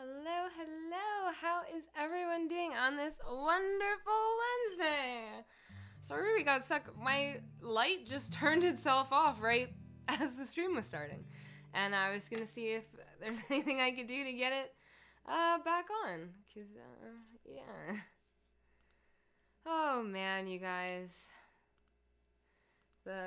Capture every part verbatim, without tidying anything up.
Hello, hello. How is everyone doing on this wonderful Wednesday? Sorry we got stuck. My light just turned itself off right as the stream was starting. And I was going to see if there's anything I could do to get it uh, back on. Because, uh, yeah. Oh, man, you guys. The...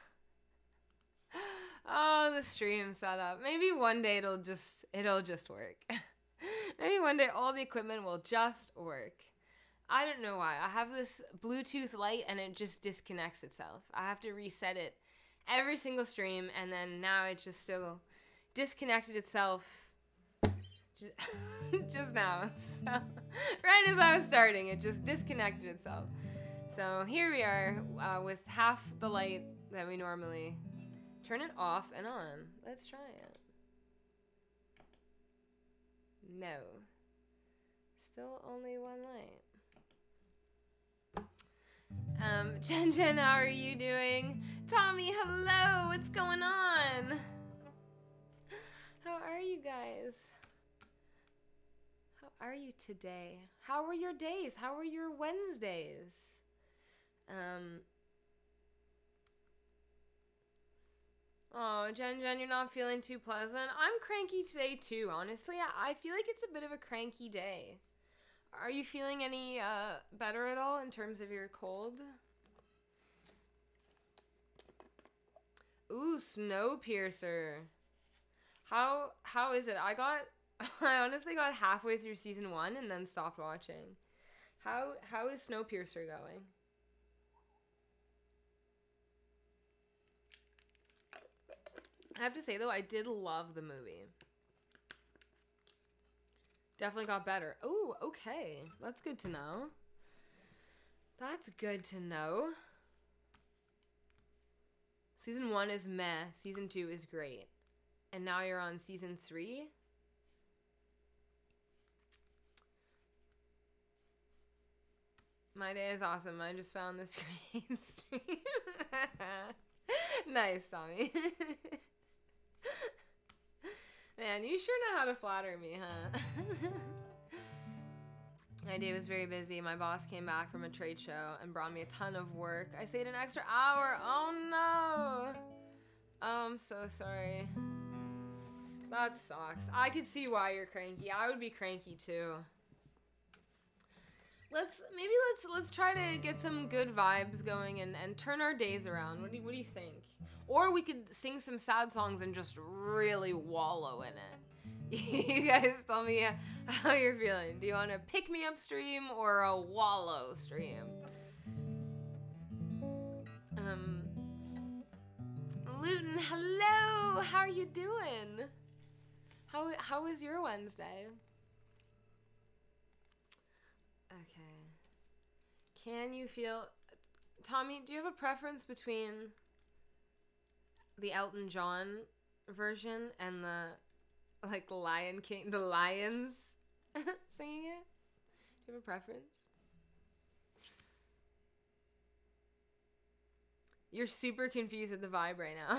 Oh, the stream setup. Maybe one day it'll just, it'll just work. Maybe one day all the equipment will just work. I don't know why. I have this Bluetooth light and it just disconnects itself. I have to reset it every single stream, and then now it just still disconnected itself just, just now. So, right as I was starting, it just disconnected itself. So here we are uh, with half the light that we normally turn it off and on. Let's try it. No. Still only one light. Um, Jen Jen, how are you doing? Tommy, hello! What's going on? How are you guys? How are you today? How were your days? How were your Wednesdays? Um... Oh, Jen Jen, you're not feeling too pleasant. I'm cranky today too, honestly. I feel like it's a bit of a cranky day. Are you feeling any uh, better at all in terms of your cold? Ooh, Snowpiercer. How how is it? I got I honestly got halfway through season one and then stopped watching. How how is Snowpiercer going? I have to say, though, I did love the movie. Definitely got better. Oh, okay. That's good to know. That's good to know. Season one is meh. Season two is great. And now you're on season three? My day is awesome. I just found this great stream. Nice, Tommy. Man, you sure know how to flatter me, huh? My day was very busy. My boss came back from a trade show and brought me a ton of work. I stayed an extra hour. Oh no. Oh, I'm so sorry. That sucks. I could see why you're cranky. I would be cranky too. Let's maybe let's let's try to get some good vibes going and, and turn our days around. What do you, what do you think? Or we could sing some sad songs and just really wallow in it. You guys tell me how you're feeling. Do you want a pick-me-up stream or a wallow stream? Um, Luton, hello! How are you doing? How, how was your Wednesday? Okay. Can you feel... Tommy, do you have a preference between the Elton John version and the, like, Lion King, the lions singing it? Do you have a preference? You're super confused with the vibe right now.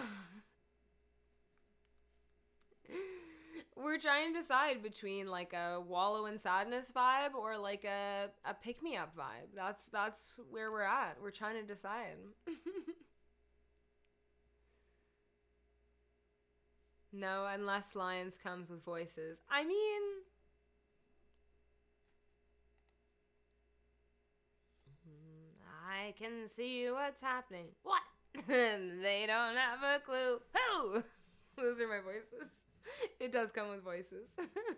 We're trying to decide between, like, a wallow in sadness vibe or, like, a, a pick-me-up vibe. That's, that's where we're at. We're trying to decide. No, unless Lions comes with voices. I mean... I can see what's happening. What? They don't have a clue. Who? Those are my voices. It does come with voices.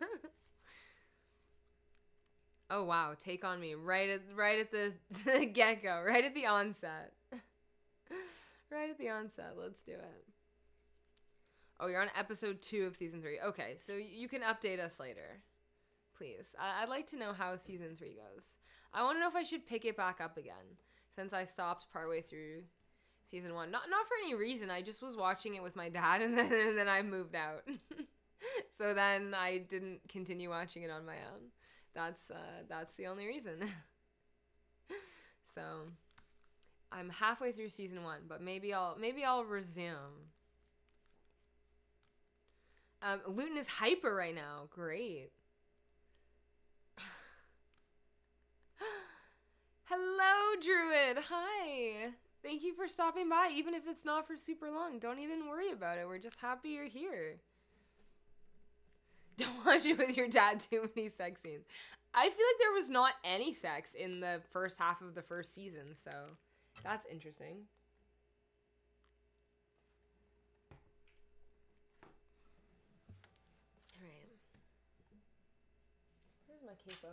Oh, wow. Take on me. Right at, right at the, the get-go. Right at the onset. Right at the onset. Let's do it. Oh, you're on episode two of season three. Okay, so you can update us later. Please. I- I'd like to know how season three goes. I want to know if I should pick it back up again, since I stopped partway through season one. Not not for any reason. I just was watching it with my dad, and then, and then I moved out. So then I didn't continue watching it on my own. That's, uh, that's the only reason. So I'm halfway through season one, but maybe I'll maybe I'll resume. Um, Luton is hyper right now. Great. Druid. Hi. Thank you for stopping by, even if it's not for super long. Don't even worry about it. We're just happy you're here. Don't watch it with your dad. Too many sex scenes. I feel like there was not any sex in the first half of the first season, so that's interesting. All right. Where's my capo?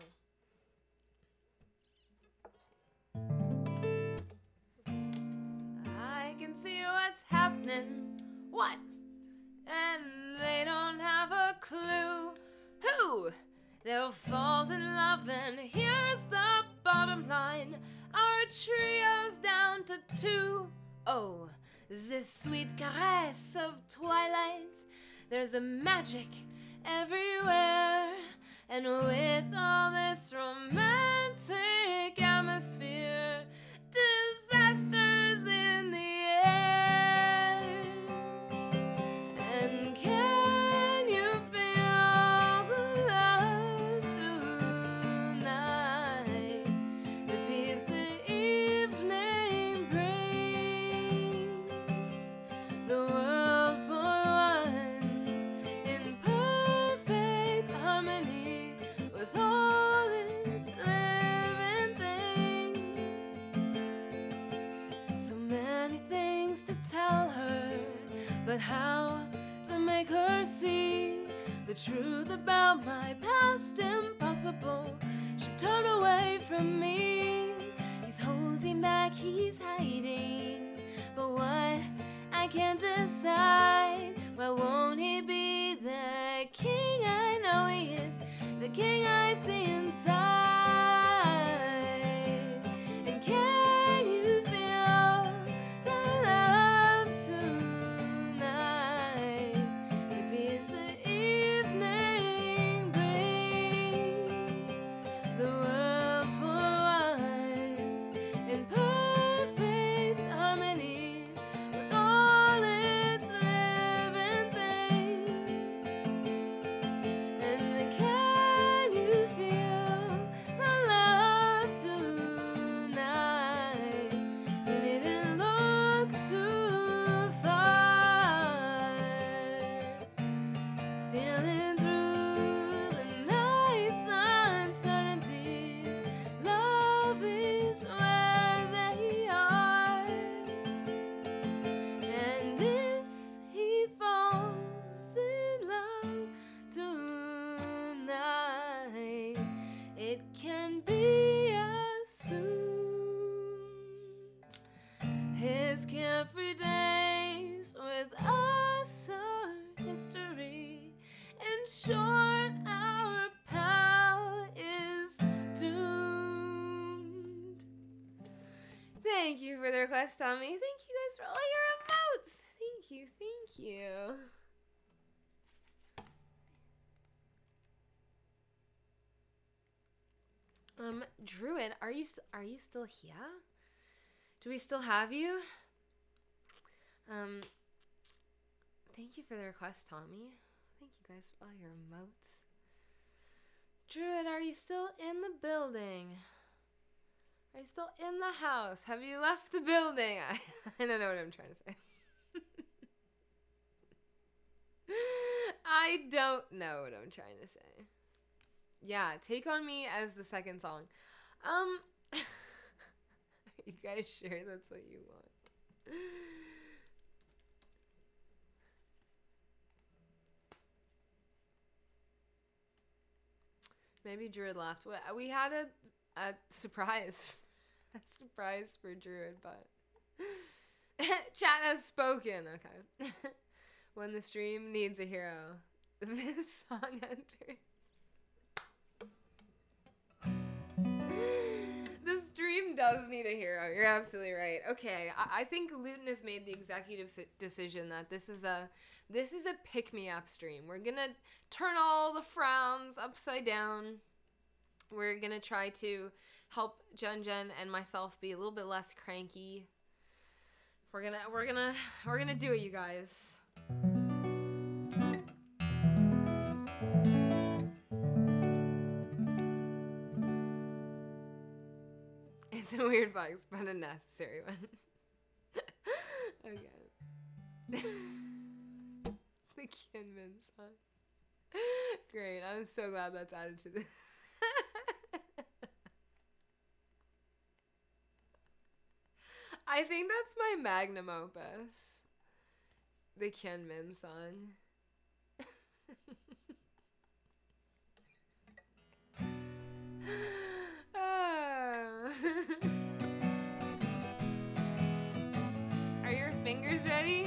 I can see what's happening. What? And they don't have a clue. Who? They'll fall in love, and here's the bottom line. Our trio's down to two. Oh, this sweet caress of twilight. There's a magic everywhere. And with all this romantic atmosphere, disasters in the air. And can you feel the love tonight? The peace the evening brings. The world for once in perfect harmony with all its living things. So many things to tell her, but how to make her see the truth about my past impossible? She turned away from me. He's holding back, he's hiding. But what? I can't decide. Why won't he be the king I know he is? The king I see inside. And can you feel the love tonight? The peace the evening brings. The world for once in perfect harmony with all its living things. And can you feel the love tonight? You needn't look too far. Stealing through the night's uncertainties, love is where they are. And if he falls in love tonight, it can be assumed his carefree days with us are history. In short, our pal is doomed. Thank you for the request, Tommy. Thank you guys for all your emotes. Thank you, thank you. Um, Druid, are you st- are you still here? Do we still have you? Um, thank you for the request, Tommy. Thank you guys for all your emotes. Druid, are you still in the building? Are you still in the house? Have you left the building? I, I don't know what I'm trying to say. I don't know what I'm trying to say. Yeah, Take On Me as the second song. Um, are you guys sure that's what you want? Maybe Druid laughed. We had a, a surprise. A surprise for Druid, but... Chat has spoken. Okay. When the stream needs a hero, this song enters. The stream does need a hero. You're absolutely right. Okay, I, I think Luton has made the executive s- decision that this is a this is a pick-me-up stream. We're gonna turn all the frowns upside down. We're gonna try to help Jen Jen and myself be a little bit less cranky. We're gonna we're gonna we're gonna do it, you guys. It's a weird flex, but a necessary one. Okay. The Kinman song. Great. I'm so glad that's added to the. I think that's my magnum opus. The Kinman song. Ah. Are your fingers ready?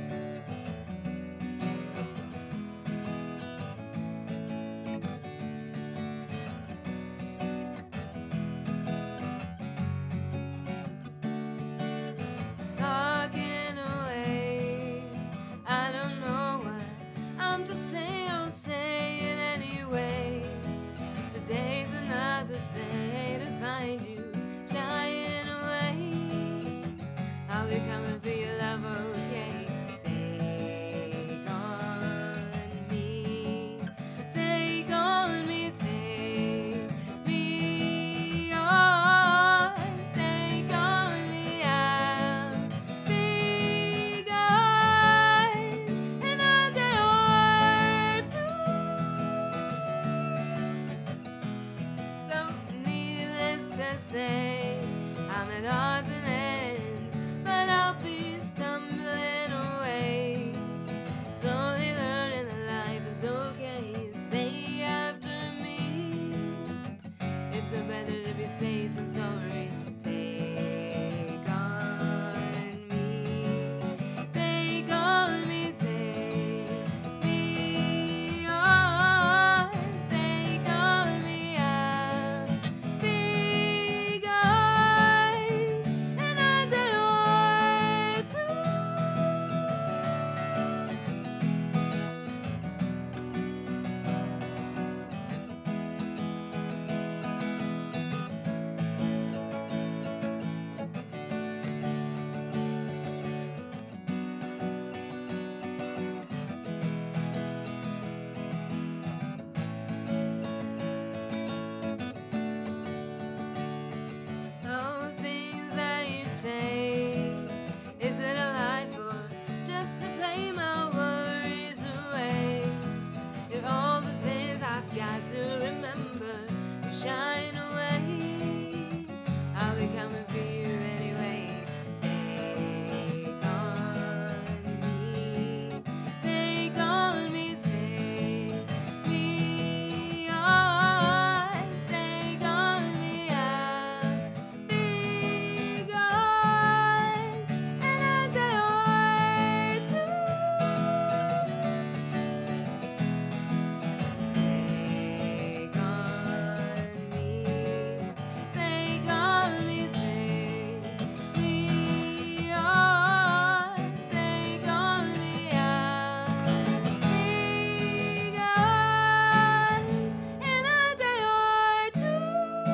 Talking away, I don't know what I'm to say, I'll say it anyway. Today's another day to find you shying away. I'll be coming for your love, okay? Take on me, take on me, take me on, take on me, I'll be gone in a day or two. So needless to say, I'm at odds and ends, but I'll be stumbling away, slowly learning that life is okay. Stay after me. It's no better to be safe than sorry. Take on me, take on me, take me on, take on me, I'll be gone in a day or two. Oh, things that you say, is it a lie for just to play my worries away? If all the things I've got to remember shine away, I'll be coming for you anyway. Take on me, take on me, take me on, take on me, I'll be gone in a day or two. Take on me, take on me, take me on, take on me, I'll be gone in a day or two.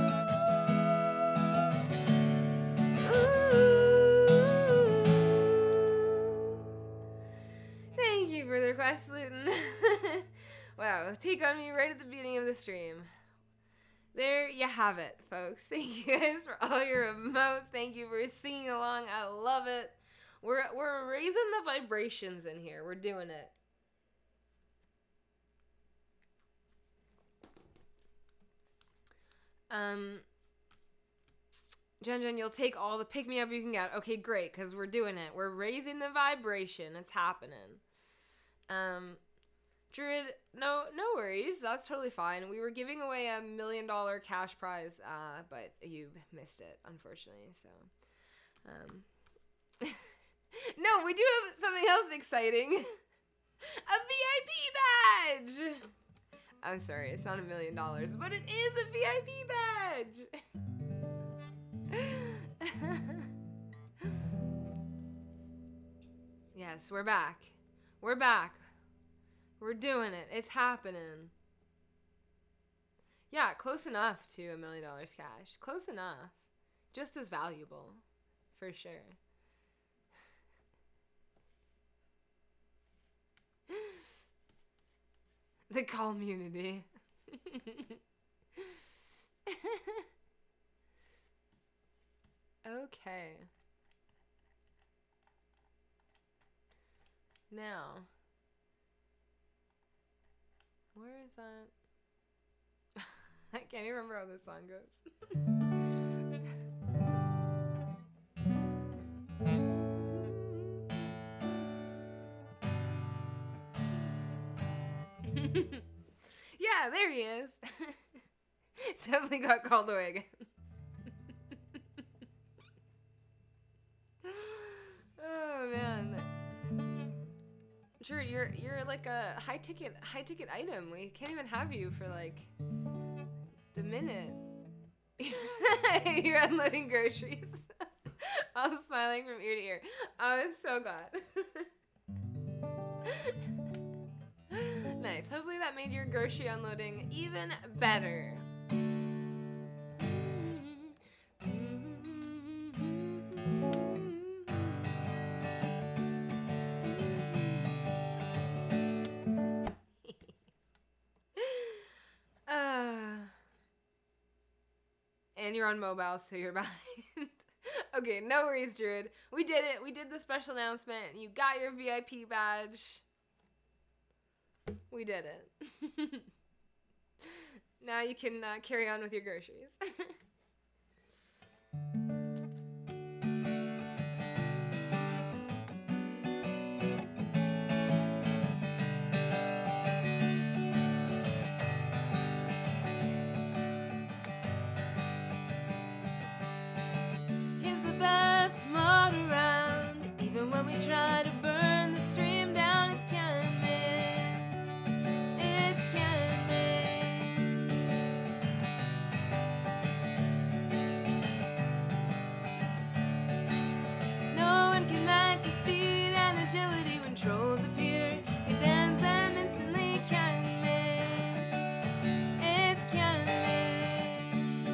Ooh. Thank you for the request, Luton. Wow, take on me right at the beginning of the stream. There you have it, folks. Thank you guys for all your emotes. Thank you for singing along. I love it. We're we're raising the vibrations in here. We're doing it. Um, Jen Jen, you'll take all the pick me up you can get. Okay, great, because we're doing it. We're raising the vibration. It's happening. Um, Druid, no, no worries. That's totally fine. We were giving away a million dollar cash prize, uh, but you missed it, unfortunately. So, um, no, we do have something else exciting. A V I P badge. I'm sorry, it's not a million dollars, but it is a V I P badge. Yes, we're back. We're back. We're doing it. It's happening. Yeah, close enough to a million dollars cash. Close enough. Just as valuable, for sure. The community. Okay. Now, where is that? I can't even remember how this song goes. Yeah, there he is. Definitely got called away again. Oh man. Sure, you're you're like a high ticket high ticket item. We can't even have you for like a minute. You're unloading groceries. I was smiling from ear to ear. I was so glad. Nice. Hopefully that made your grocery unloading even better. uh, and you're on mobile, so you're behind. Okay, no worries, Druid. We did it. We did the special announcement. You got your V I P badge. We did it. Now you can uh, carry on with your groceries. He's the best mod around. Even when we try to burn the stream down, it's Kenman. It's Kenman. No one can match his speed and agility when trolls appear. He bends them instantly, Kenman. It's Kenman.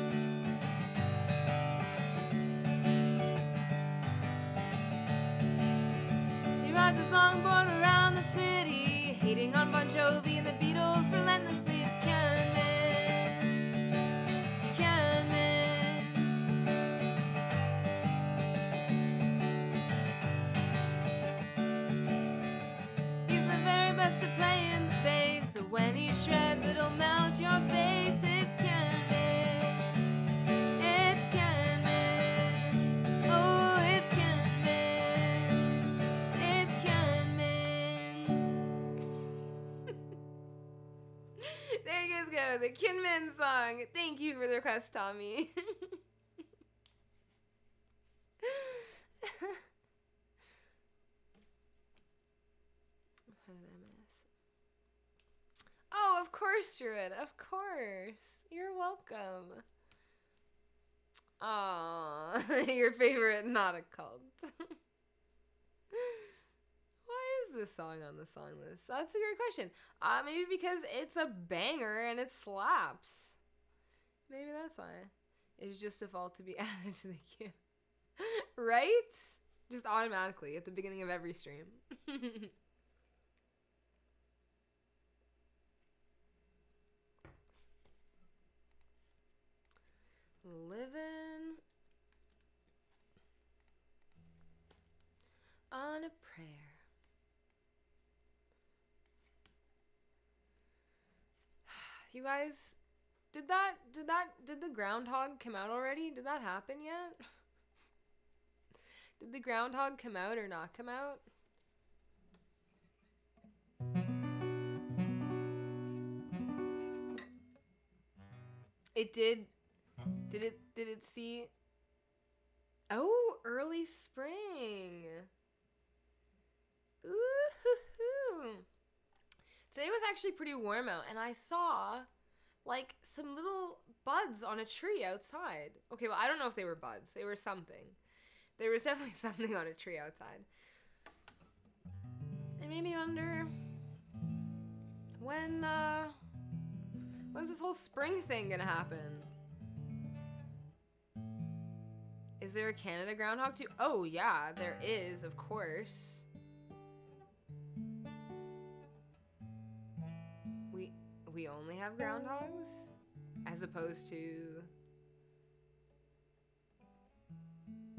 He rides his longboard around the city, hating on Bon Jovi and the Beatles relentlessly. It's Kenman. Kenman. He's the very best to play in the bass, so when he shreds, it'll melt your face. It's Kenman. It's Kenman. Oh, it's Kenman. It's Kenman. There you guys go, the Kenman song. Thank you for the request, Tommy. How did I miss? Oh, of course, Druid. Of course. You're welcome. Aw, your favorite not a cult. Why is this song on the song list? That's a great question. Uh, maybe because it's a banger and it slaps. Maybe that's why. It's just default to be added to the queue. Right? Just automatically at the beginning of every stream. Living on a prayer. You guys, did that, did that, did the groundhog come out already? Did that happen yet? Did the groundhog come out or not come out? It did. Did it, did it see? Oh, early spring. Ooh-hoo-hoo. Today was actually pretty warm out, and I saw like some little buds on a tree outside. Okay, well, I don't know if they were buds. They were something. There was definitely something on a tree outside. It made me wonder when, uh, when's this whole spring thing gonna happen? Is there a Canada groundhog too? Oh, yeah, there is, of course. We we only have groundhogs? As opposed to...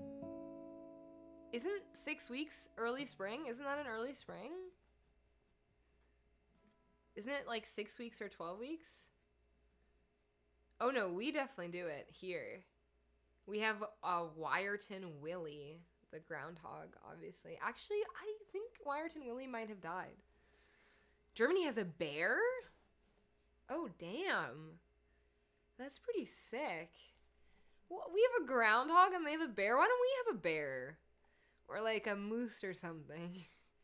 Isn't six weeks early spring? Isn't that an early spring? Isn't it like six weeks or twelve weeks? Oh no, we definitely do it here. We have a Wyerton Willie, the groundhog, obviously. Actually, I think Wyerton Willie might have died. Germany has a bear? Oh, damn. That's pretty sick. Well, we have a groundhog and they have a bear. Why don't we have a bear? Or like a moose or something.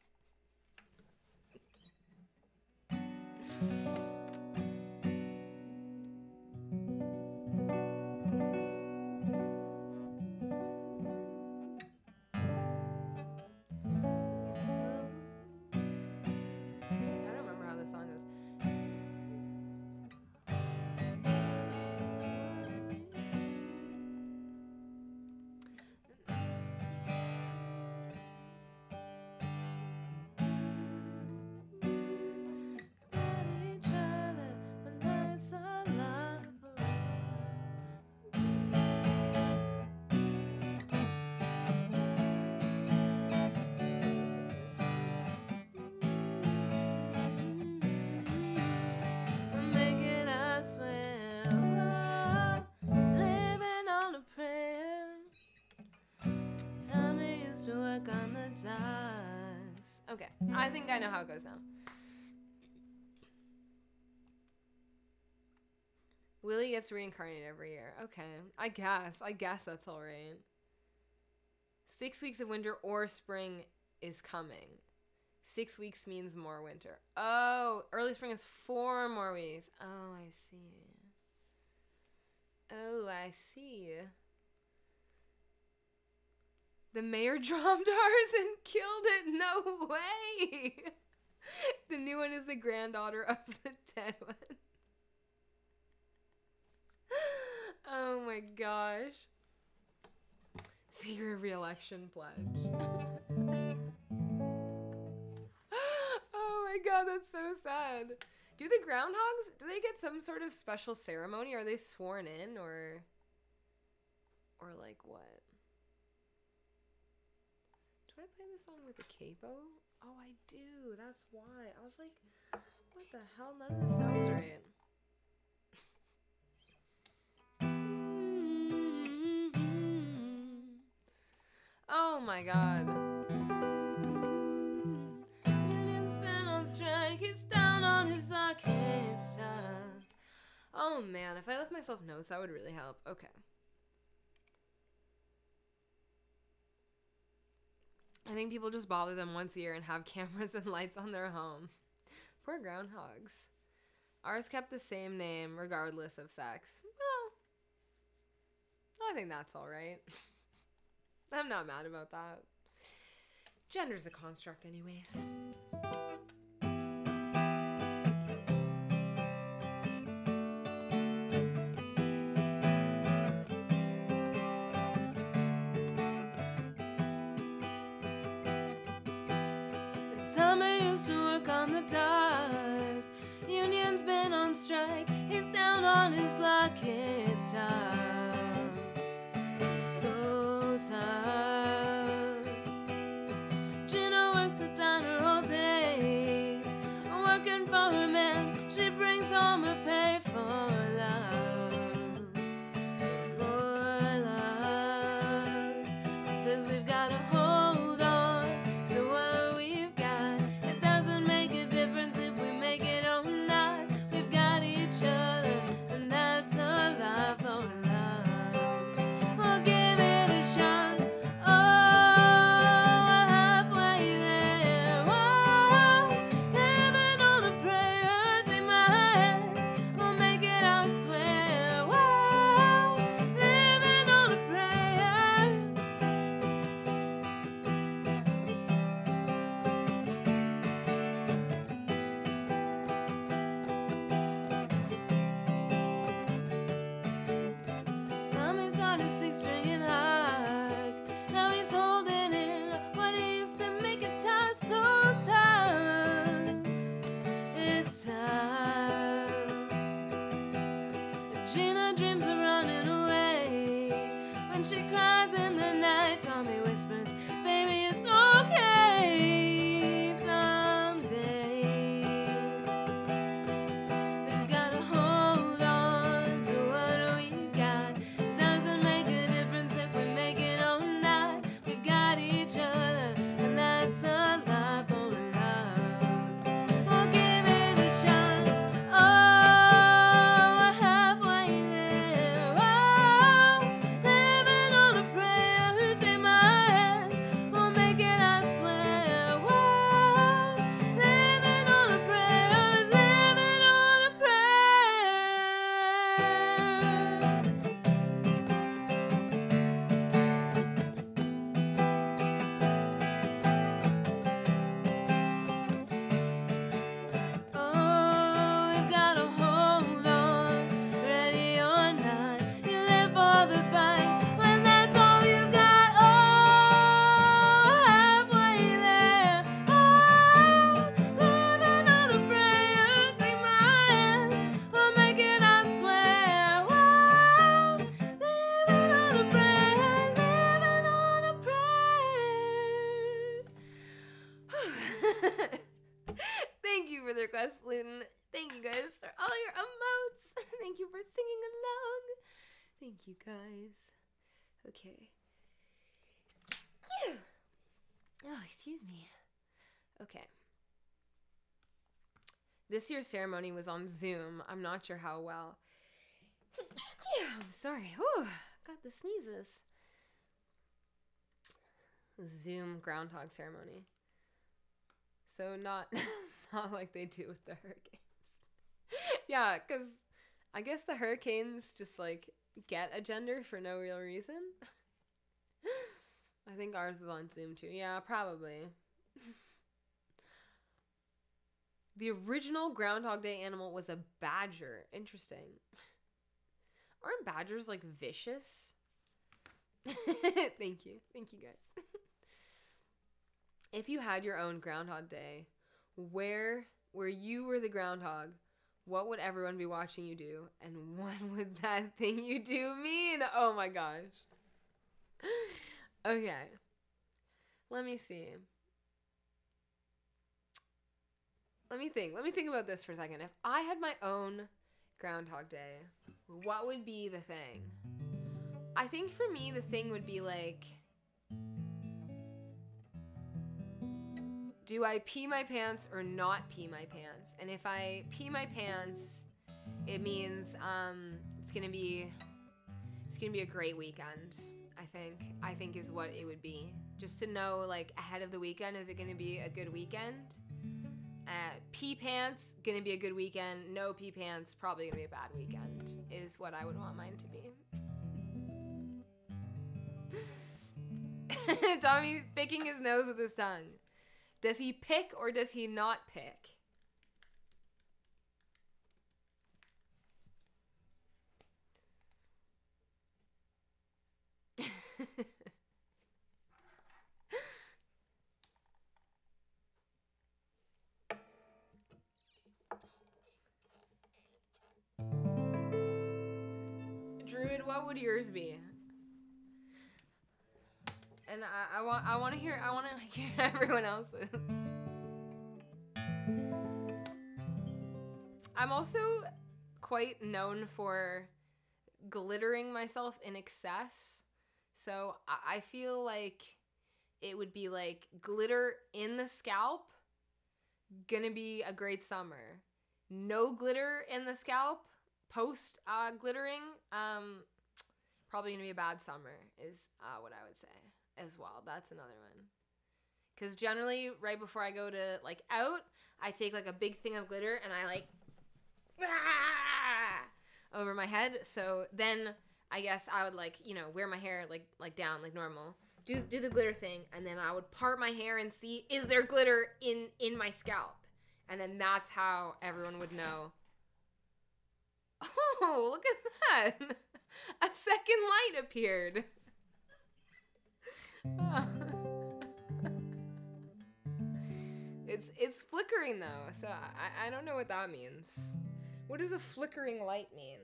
On the dice. Okay, I think I know how it goes now. Willie gets reincarnated every year. Okay, I guess. I guess that's all right. Six weeks of winter or spring is coming. Six weeks means more winter. Oh, early spring is four more weeks. Oh, I see. Oh, I see. The mayor dropped ours and killed it. No way. The new one is the granddaughter of the dead one. Oh my gosh. Secret re-election pledge. Oh my god, that's so sad. Do the groundhogs, do they get some sort of special ceremony? Are they sworn in or or like what? Do I play this song with a capo? Oh, I do. That's why. I was like, what the hell? None of this sounds right. Oh my god. Union's been on strike. He's down on his luck. It's tough. Oh man, if I left myself notes, that would really help. Okay. I think people just bother them once a year and have cameras and lights on their home. Poor groundhogs. Ours kept the same name regardless of sex. Well, I think that's all right. I'm not mad about that. Gender's a construct anyways. Tommy used to work on the docks. Union's been on strike. He's down on his luck. It's tough. So tough. Gina works the diner all day. Working for her man. She brings home her pay for love. For love. She says we've got to hold on to what we've got. It doesn't make a difference if we make it or not. We've got each other, and that's a lot for love. We'll give it a shot. Oh, we're halfway there. Whoa, living on a prayer. Take my hand. Thank you guys for all your emotes. Thank you for singing along. Thank you guys. Okay. Oh, excuse me. Okay. This year's ceremony was on Zoom. I'm not sure how well. I'm sorry. Whew, got the sneezes. Zoom groundhog ceremony. So not not like they do with the hurricanes. Yeah, because I guess the hurricanes just like get a gender for no real reason. I think ours was on Zoom too. Yeah, probably. The original Groundhog Day animal was a badger. Interesting. Aren't badgers like vicious? Thank you. Thank you guys. If you had your own Groundhog Day, where where you were the groundhog, what would everyone be watching you do? And what would that thing you do mean? Oh my gosh. Okay. Let me see. Let me think. Let me think about this for a second. If I had my own Groundhog Day, what would be the thing? I think for me, the thing would be like, do I pee my pants or not pee my pants? And if I pee my pants, it means um, it's gonna be it's gonna be a great weekend. I think I think is what it would be. Just to know, like, ahead of the weekend, is it gonna be a good weekend? Uh, pee pants, gonna be a good weekend. No pee pants, probably gonna be a bad weekend. Is what I would want mine to be. Tommy picking his nose with his tongue. Does he pick or does he not pick? Druid, what would yours be? And I, I want I want to hear I want to hear everyone else's. I'm also quite known for glittering myself in excess. So I, I feel like it would be like glitter in the scalp, gonna be a great summer. No glitter in the scalp, post uh, glittering, um, probably gonna be a bad summer is uh, what I would say as well. That's another one. Because generally, right before I go to, like, out, I take, like, a big thing of glitter and I, like, over my head. So then I guess I would, like, you know, wear my hair, like, like down, like normal. Do do the glitter thing. And then I would part my hair and see, is there glitter in, in my scalp? And then that's how everyone would know. Oh, look at that. A second light appeared. Oh. It's it's flickering though, so I, I don't know what that means. What does a flickering light mean?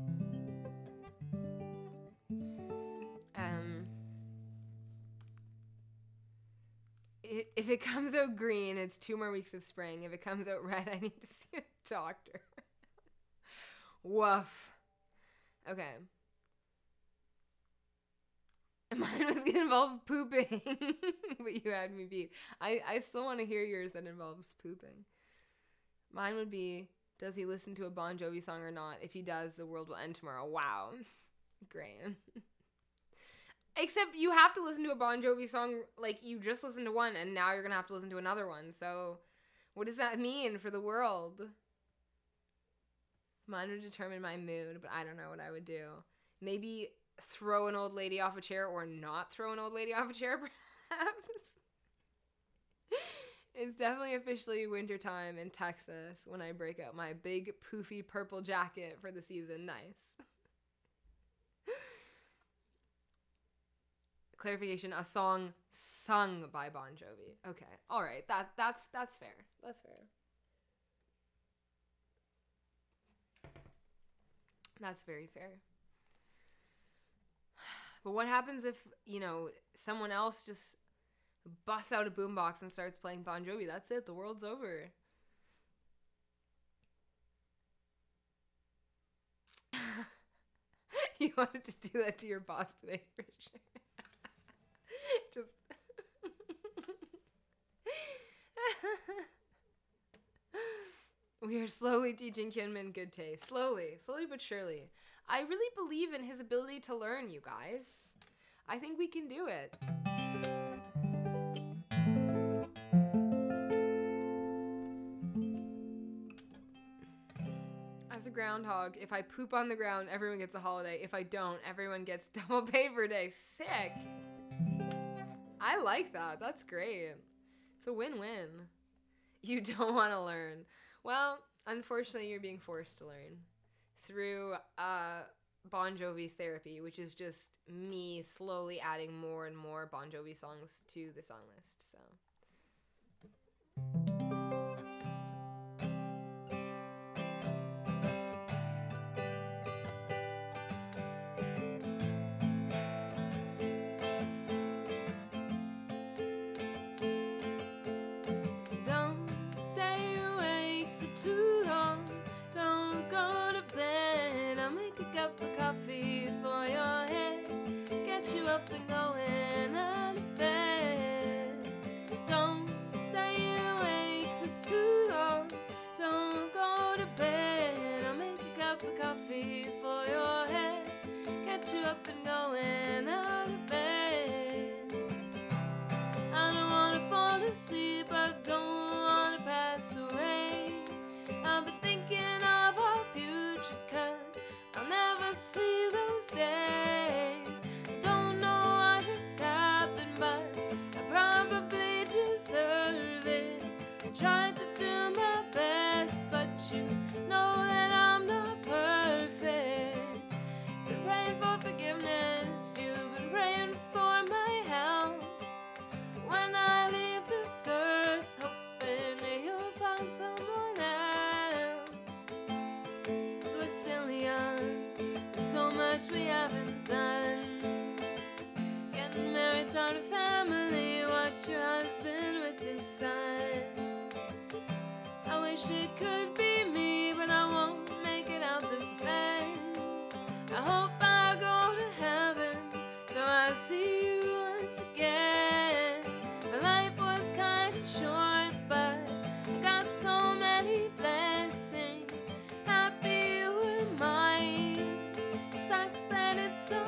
Um, if it comes out green, it's two more weeks of spring. If it comes out red, I need to see a doctor. Woof. Okay. Mine was gonna involve pooping, but you had me beat. I, I still want to hear yours that involves pooping. Mine would be, does he listen to a Bon Jovi song or not? If he does, the world will end tomorrow. Wow. Great. Except you have to listen to a Bon Jovi song, like, you just listened to one, and now you're gonna have to listen to another one. So, what does that mean for the world? Mine would determine my mood, but I don't know what I would do. Maybe throw an old lady off a chair or not throw an old lady off a chair, perhaps. It's definitely officially wintertime in Texas when I break out my big poofy purple jacket for the season. Nice. Clarification, a song sung by Bon Jovi. Okay. All right. That that's that's fair. That's fair. That's very fair. But what happens if, you know, someone else just busts out a boombox and starts playing Bon Jovi? That's it. The world's over. You wanted to do that to your boss today for sure. Just. We are slowly teaching Kinman good taste. Slowly, slowly but surely. I really believe in his ability to learn, you guys. I think we can do it. As a groundhog, if I poop on the ground, everyone gets a holiday. If I don't, everyone gets double pay per day. Sick. I like that. That's great. It's a win-win. You don't want to learn. Well, unfortunately, you're being forced to learn through uh, Bon Jovi therapy, which is just me slowly adding more and more Bon Jovi songs to the song list. So. Up and going out of bed. Don't stay awake for too long. Don't go to bed. I'll make a cup of coffee for your head. Get you up and going out of bed. I don't wanna fall asleep, I don't wanna pass away. I've been thinking of our future, cause I'll never see those days. Tried to do my best, but you know that I'm not perfect. Been praying for forgiveness, you've been praying for my help. When I leave this earth, hoping that you'll find someone else. 'Cause we're still young, there's so much we haven't done. Getting married, start a family, watch your husband with his son. I wish it could be me, but I won't make it out this bed. I hope I go to heaven, so I see you once again. My life was kind of short, but I got so many blessings. Happy you were mine. Sucks that it's so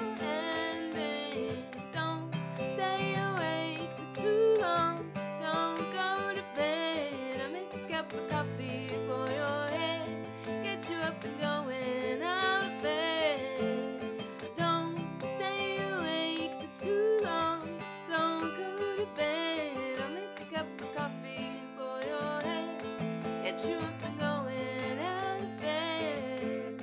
ending. Don't stay awake for too long. Don't go to bed. I make a cup of coffee for your head. Get you up and going out of bed. Don't stay awake for too long. Don't go to bed. I'll make a cup of coffee for your head. Get you up and going out of bed.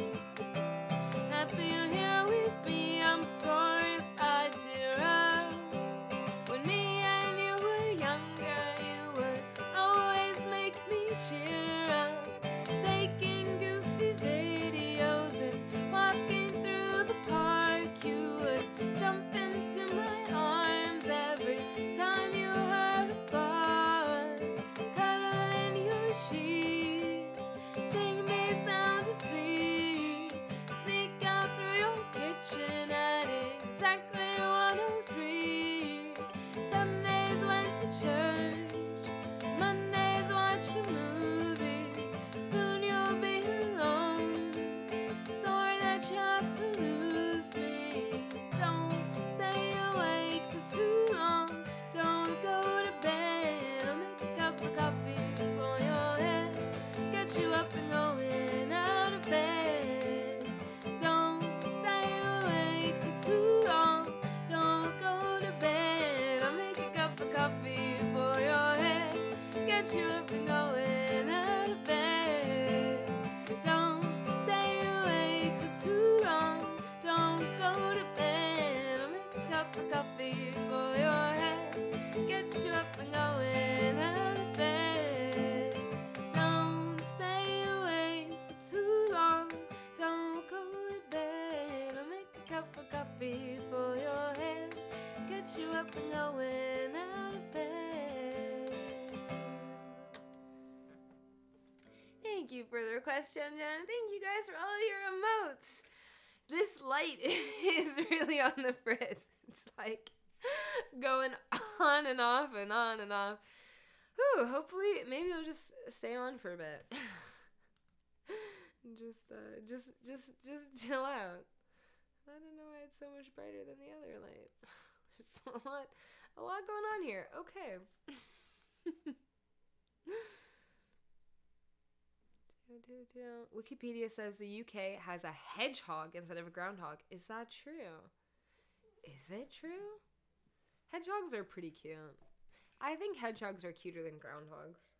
Happy you're here with me. I'm sorry if I tear up. When me and you were younger, you would always make me cheer up. Taking goofy videos and walking through the park, you would jump into my arms every time you heard a bark. Cuddle in your sheets, sing me sound asleep. Sneak out through your kitchen at exactly one oh three. Sundays went to church, Mondays watched a movie. Soon you'll be alone. Sorry that you have to lose me. Don't stay awake for too long. Don't go to bed. I'll make a cup of coffee for your head. Get you up and going out of bed. Don't stay awake for too long. Don't go to bed. I'll make a cup of coffee for your head. Get you up and going out of bed. Don't stay awake for too long. Don't go to bed. I'll make a cup of coffee for your head. Get you up and going out of bed. Don't stay awake for too long. Don't go to bed. I'll make a cup of coffee for your head. Get you up and going out of bed. Thank you for the request, Jen Jen. Thank you guys for all your emotes. This light is really on the fritz. It's like going on and off and on and off. Whew, hopefully, maybe it'll just stay on for a bit. just, uh, just, just, just chill out. I don't know why it's so much brighter than the other light. There's a lot, a lot going on here. Okay. Wikipedia says the U K has a hedgehog instead of a groundhog. Is that true? Is it true? Hedgehogs are pretty cute. I think hedgehogs are cuter than groundhogs.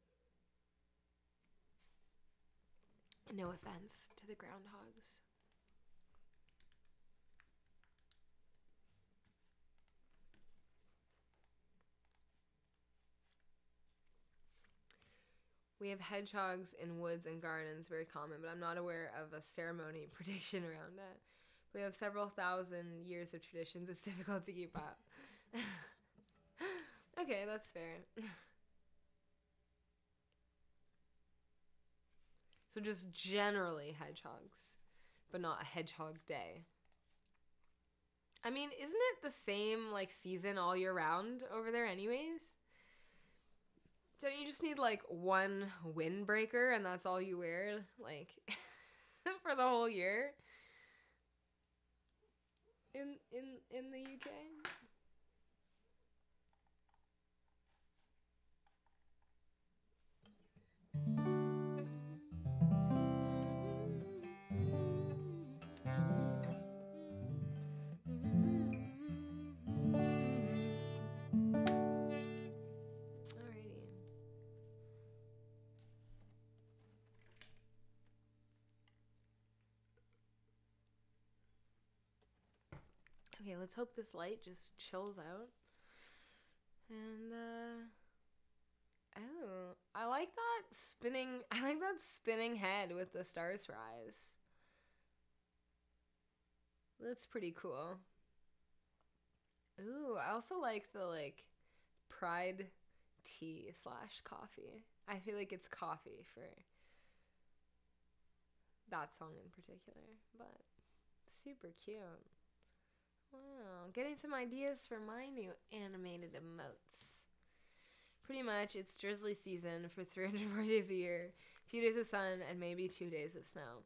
No offense to the groundhogs. We have hedgehogs in woods and gardens, very common, but I'm not aware of a ceremony prediction around it. We have several thousand years of traditions. It's difficult to keep up. Okay, that's fair. So just generally hedgehogs, but not a hedgehog day. I mean, isn't it the same, like, season all year round over there anyways? Don't you just need, like, one windbreaker and that's all you wear, like, for the whole year? In, in, in the U K? Okay, let's hope this light just chills out. And, uh... oh, I like that spinning... I like that spinning head with the stars rise. That's pretty cool. Ooh, I also like the, like, Pride tea slash coffee. I feel like it's coffee for that song in particular, but super cute. Wow, getting some ideas for my new animated emotes. Pretty much, it's drizzly season for three hundred forty days a year, a few days of sun, and maybe two days of snow.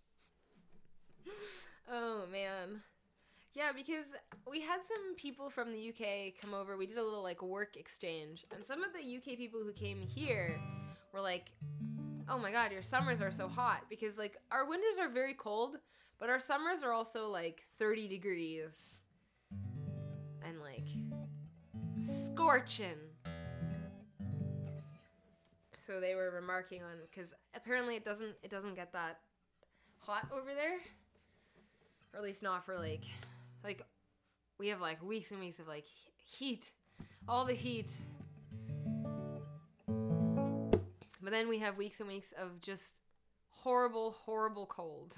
Oh, man. Yeah, because we had some people from the U K come over. We did a little, like, work exchange. And some of the U K people who came here were like, oh my god, your summers are so hot. Because, like, our winters are very cold, but our summers are also, like, thirty degrees. And, like, scorching. So they were remarking on, because apparently it doesn't, it doesn't get that hot over there. Or at least not for, like, like, we have, like, weeks and weeks of, like, heat. All the heat. But then we have weeks and weeks of just horrible, horrible cold.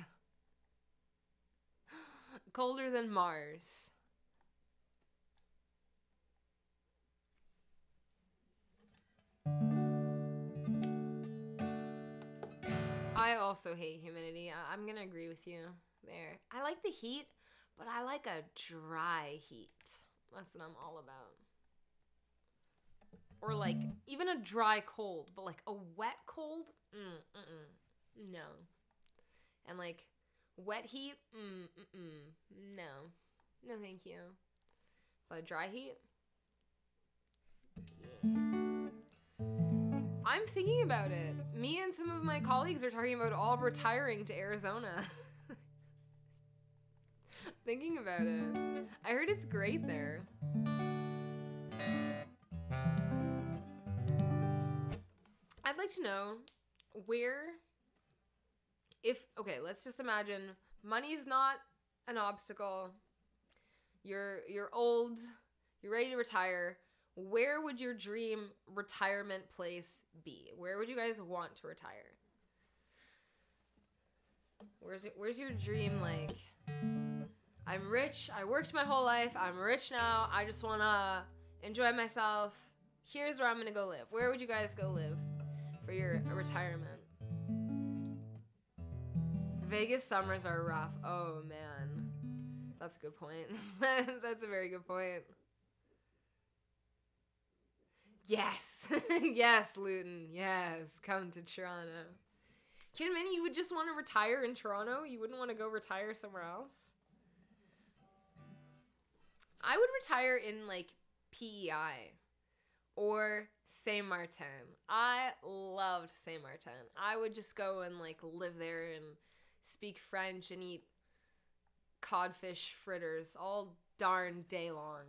Colder than Mars. I also hate humidity. I- I'm gonna agree with you there. I like the heat, but I like a dry heat. That's what I'm all about. Or like, even a dry cold, but like a wet cold? Mm, mm-mm. No. And like, wet heat? Mm, mm-mm. No. No thank you. But dry heat? Yeah. I'm thinking about it. Me and some of my colleagues are talking about all retiring to Arizona. Thinking about it. I heard it's great there. I'd like to know where, if, okay, let's just imagine money's not an obstacle. You're, you're old, you're ready to retire. Where would your dream retirement place be? Where would you guys want to retire? Where's it, where's your dream, like, I'm rich, I worked my whole life, I'm rich now, I just want to enjoy myself. Here's where I'm going to go live. Where would you guys go live for your retirement? Vegas summers are rough. Oh, man. That's a good point. That's a very good point. Yes. Yes, Luton. Yes. Come to Toronto. Kidman, you would just want to retire in Toronto? You wouldn't want to go retire somewhere else? I would retire in, like, P E I or Saint Martin. I loved Saint Martin. I would just go and, like, live there and speak French and eat codfish fritters all darn day long.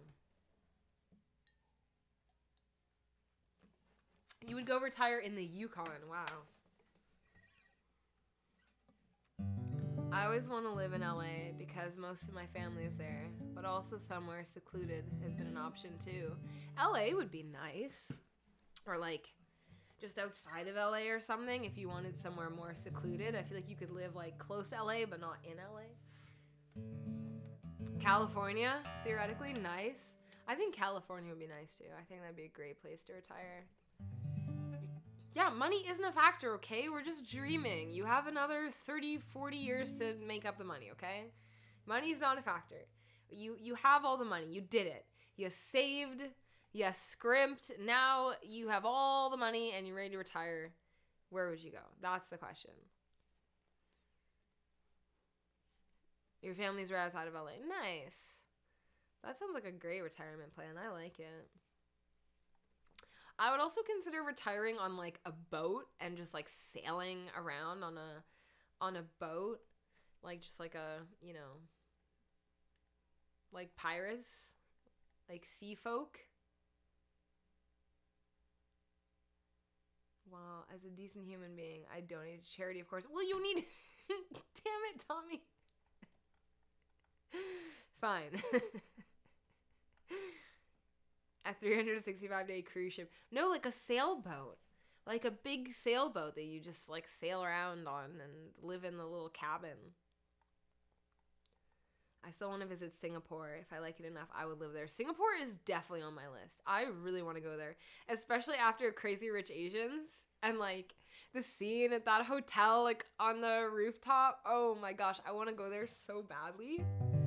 You would go retire in the Yukon. Wow. I always want to live in L A because most of my family is there, but also somewhere secluded has been an option too. L A would be nice. Or like just outside of L A or something if you wanted somewhere more secluded. I feel like you could live like close to L A but not in L A. California, theoretically, nice. I think California would be nice too. I think that'd be a great place to retire. Yeah, money isn't a factor, okay? We're just dreaming. You have another thirty, forty years to make up the money, okay? Money is not a factor. You you have all the money. You did it. You saved. You scrimped. Now you have all the money and you're ready to retire. Where would you go? That's the question. Your family's right outside of L A. Nice. That sounds like a great retirement plan. I like it. I would also consider retiring on like a boat and just like sailing around on a on a boat, like just like a, you know, like pirates, like sea folk. Wow, as a decent human being, I donate to charity, of course. Well, you need damn it, Tommy. Fine. A three hundred sixty-five day cruise ship. No, like a sailboat. Like a big sailboat that you just like sail around on and live in the little cabin. I still want to visit Singapore. If I like it enough, I would live there. Singapore is definitely on my list. I really want to go there. Especially after Crazy Rich Asians. And like the scene at that hotel like on the rooftop. Oh my gosh, I want to go there so badly.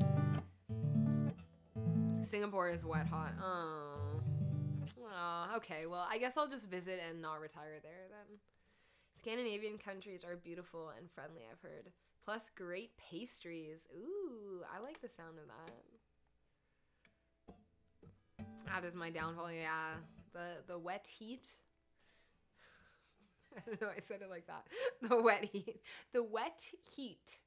Singapore is wet hot. Oh. Oh, okay, well, I guess I'll just visit and not retire there then. Scandinavian countries are beautiful and friendly, I've heard. Plus great pastries. Ooh, I like the sound of that. That is my downfall, yeah. The the wet heat. I don't know, I said it like that. The wet heat. The wet heat.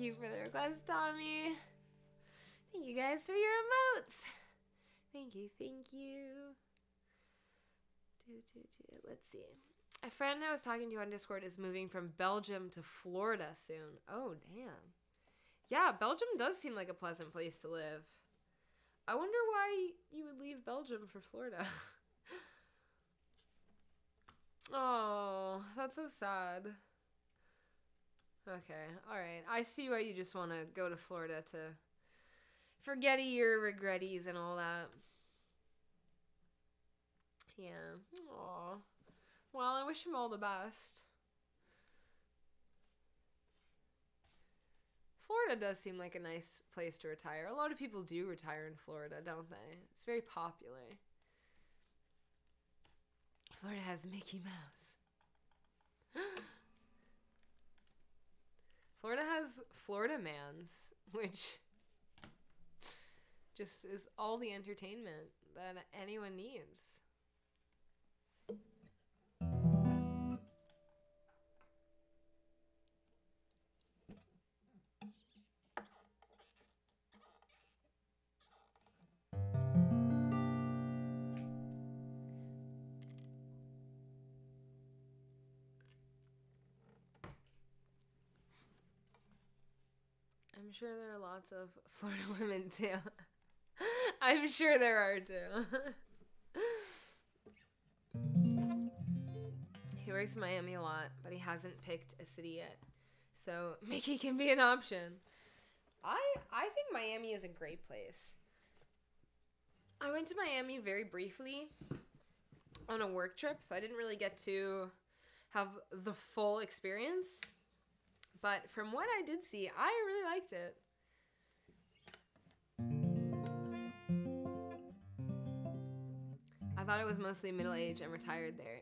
you for the request, Tommy. Thank you guys for your emotes. Thank you, thank you. Do, do, do. Let's see. A friend I was talking to on Discord is moving from Belgium to Florida soon. Oh, damn. Yeah, Belgium does seem like a pleasant place to live. I wonder why you would leave Belgium for Florida. Oh, that's so sad. Okay, alright. I see why you just want to go to Florida to forget your regretties and all that. Yeah. Aw. Well, I wish him all the best. Florida does seem like a nice place to retire. A lot of people do retire in Florida, don't they? It's very popular. Florida has Mickey Mouse. Florida has Florida Mans, which just is all the entertainment that anyone needs. I'm sure there are lots of Florida women too. I'm sure there are too. He works in Miami a lot, but he hasn't picked a city yet. So Mickey can be an option. I I think Miami is a great place. I went to Miami very briefly on a work trip, so I didn't really get to have the full experience. But from what I did see, I really liked it. I thought it was mostly middle-aged and retired there.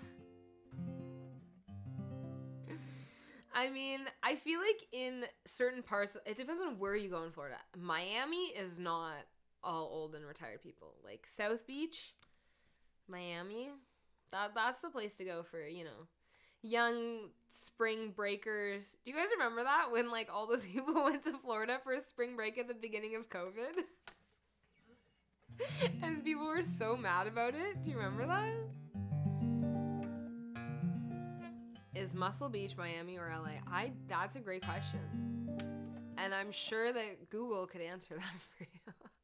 I mean, I feel like in certain parts, it depends on where you go in Florida. Miami is not all old and retired people. Like South Beach, Miami, that that's the place to go for, you know, young spring breakers. Do you guys remember that when like all those people went to Florida for a spring break at the beginning of COVID? And people were so mad about it. Do you remember that? Is Muscle Beach Miami or L A? I that's a great question. And I'm sure that Google could answer that for you.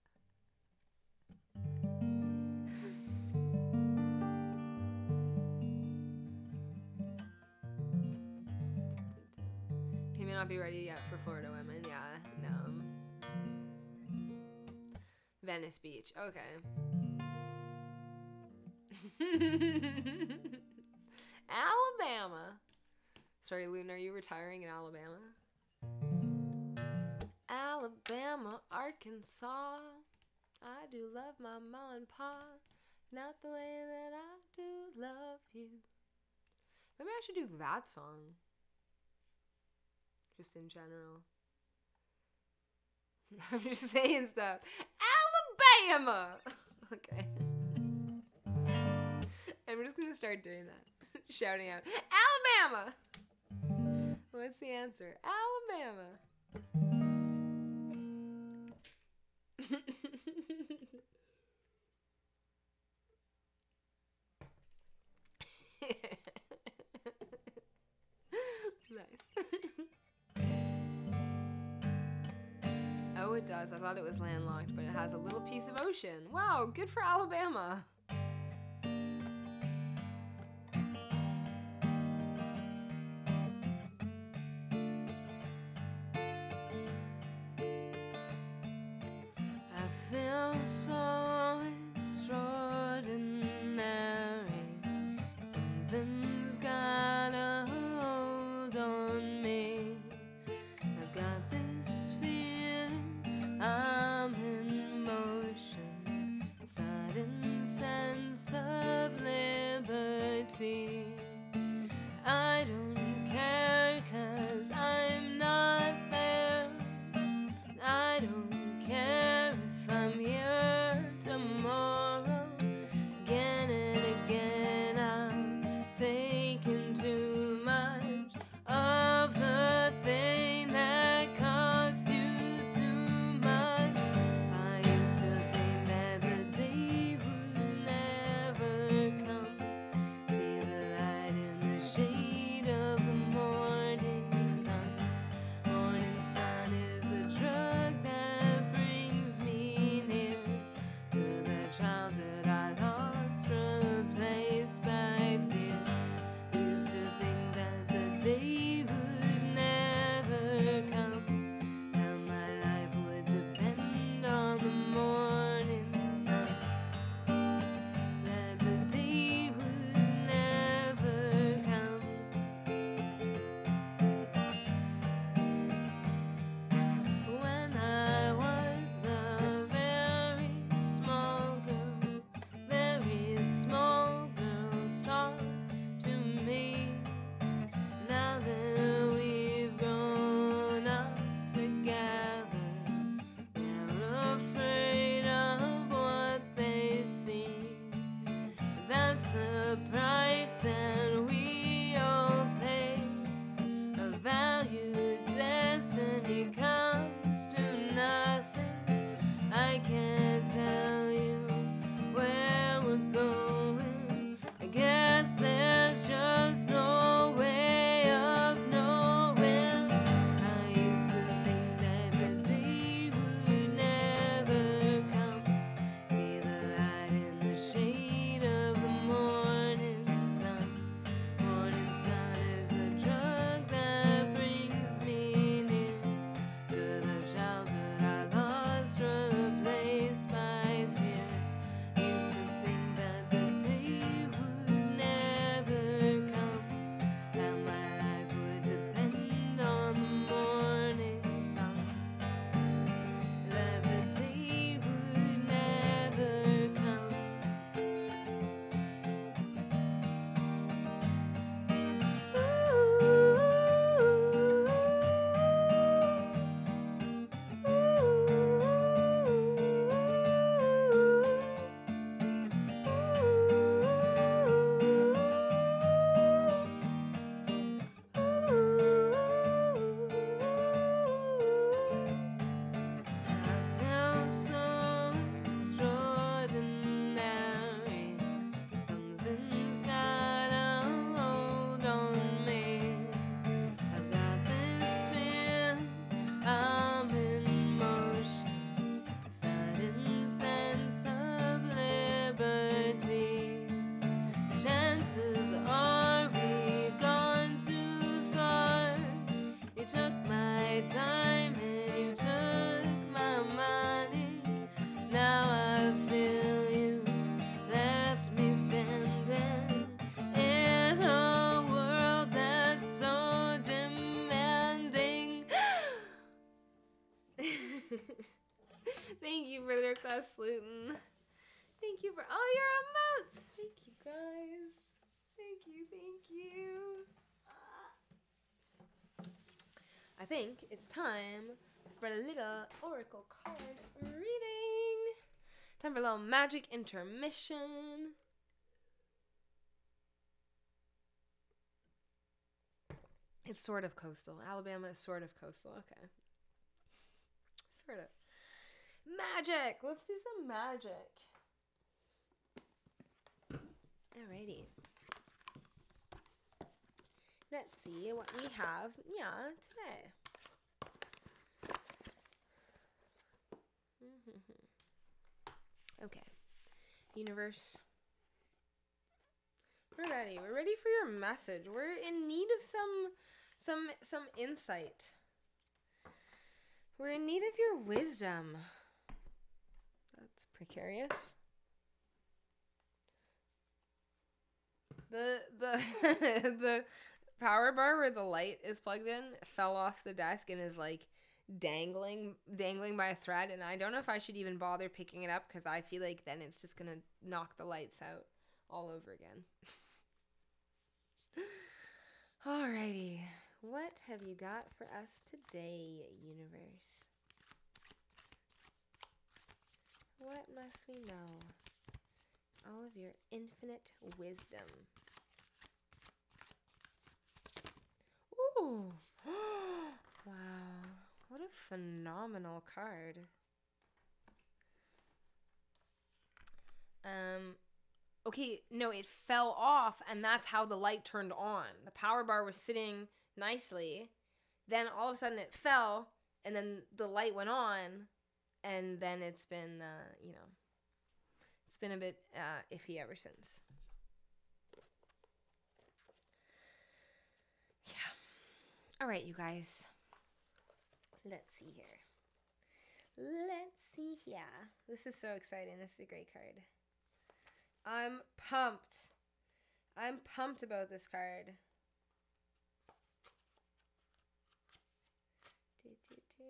He may not be ready yet for Florida women. Yeah, no. Venice Beach. Okay. Alabama. Sorry, Luna, are you retiring in Alabama? Alabama, Arkansas. I do love my mom and pa. Not the way that I do love you. Maybe I should do that song. Just in general. I'm just saying stuff. Alabama! Okay. I'm just gonna start doing that. Shouting out, Alabama! What's the answer? Alabama. Nice. Oh, it does. I thought it was landlocked, but it has a little piece of ocean. Wow, good for Alabama. I feel so extraordinary. Something's got a hold on me. I got this feeling I'm in motion, sudden sense. Thank you for the request, Luton. Thank you for all your emotes. Thank you, guys. Thank you, thank you. I think it's time for a little oracle card reading. Time for a little magic intermission. It's sort of coastal. Alabama is sort of coastal. Okay. Sort of. Magic! Let's do some magic. Alrighty. Let's see what we have, yeah, today. Okay. Universe. We're ready. We're ready for your message. We're in need of some some some insight. We're in need of your wisdom. That's precarious. The the the power bar where the light is plugged in fell off the desk and is like dangling dangling by a thread, and I don't know if I should even bother picking it up because I feel like then it's just gonna knock the lights out all over again. Alrighty, what have you got for us today, universe? What must we know? All of your infinite wisdom. Ooh. Wow. What a phenomenal card. Um, okay, no, it fell off, and that's how the light turned on. The power bar was sitting nicely. Then all of a sudden it fell, and then the light went on, and then it's been, uh, you know, it's been a bit uh, iffy ever since. Yeah. All right, you guys. Let's see here. Let's see here. This is so exciting. This is a great card. I'm pumped. I'm pumped about this card. Do, do, do.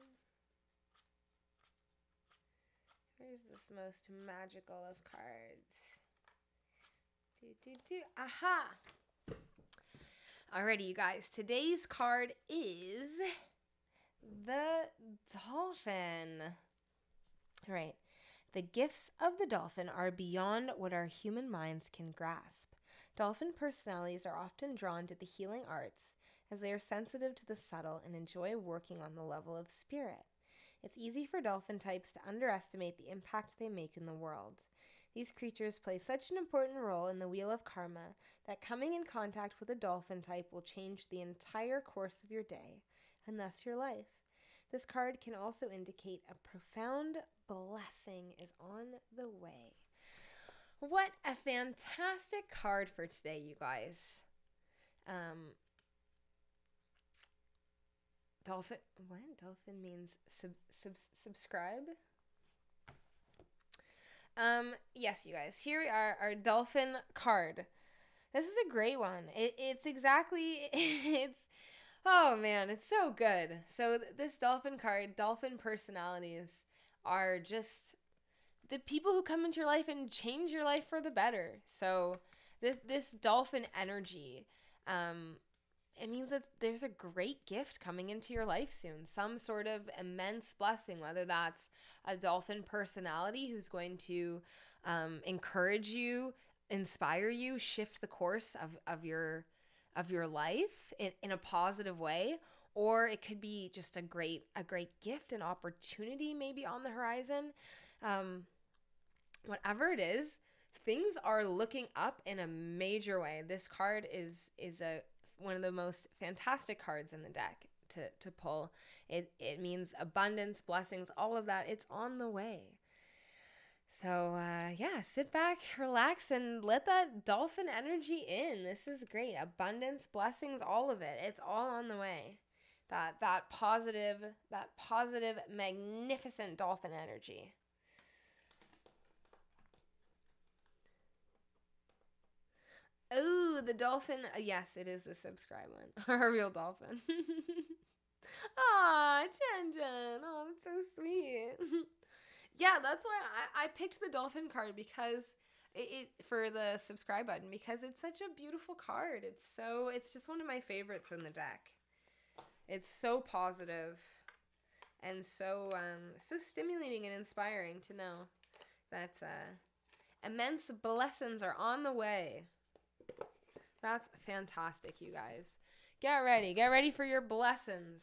Where's this most magical of cards? Do, do, do. Aha! Alrighty, you guys. Today's card is the dolphin. All right. The gifts of the dolphin are beyond what our human minds can grasp. Dolphin personalities are often drawn to the healing arts as they are sensitive to the subtle and enjoy working on the level of spirit. It's easy for dolphin types to underestimate the impact they make in the world. These creatures play such an important role in the wheel of karma that coming in contact with a dolphin type will change the entire course of your day, and thus your life. This card can also indicate a profound blessing is on the way. What a fantastic card for today, you guys. Um, dolphin, what? Dolphin means sub, sub, subscribe? Um, yes, you guys, here we are, our dolphin card. This is a great one. It, it's exactly, it's, oh man, it's so good. So th- this dolphin card, dolphin personalities are just the people who come into your life and change your life for the better. So this, this dolphin energy, um, it means that there's a great gift coming into your life soon. Some sort of immense blessing, whether that's a dolphin personality who's going to um, encourage you, inspire you, shift the course of, of your of your life in, in a positive way. Or it could be just a great a great gift, an opportunity maybe on the horizon. Um, whatever it is, things are looking up in a major way. This card is is a one of the most fantastic cards in the deck to, to pull. It it means abundance, blessings, all of that. It's on the way. So uh, yeah, sit back, relax, and let that dolphin energy in. This is great. Abundance, blessings, all of it. It's all on the way. That that positive, that positive, magnificent dolphin energy. Oh, the dolphin. Uh, yes, it is the subscribe one. Our real dolphin. Aw, Jen Jen. Oh, that's so sweet. Yeah, that's why I, I picked the dolphin card because it, it for the subscribe button because it's such a beautiful card. It's so it's just one of my favorites in the deck. It's so positive and so um so stimulating and inspiring to know that uh, immense blessings are on the way. That's fantastic, you guys. Get ready. Get ready for your blessings.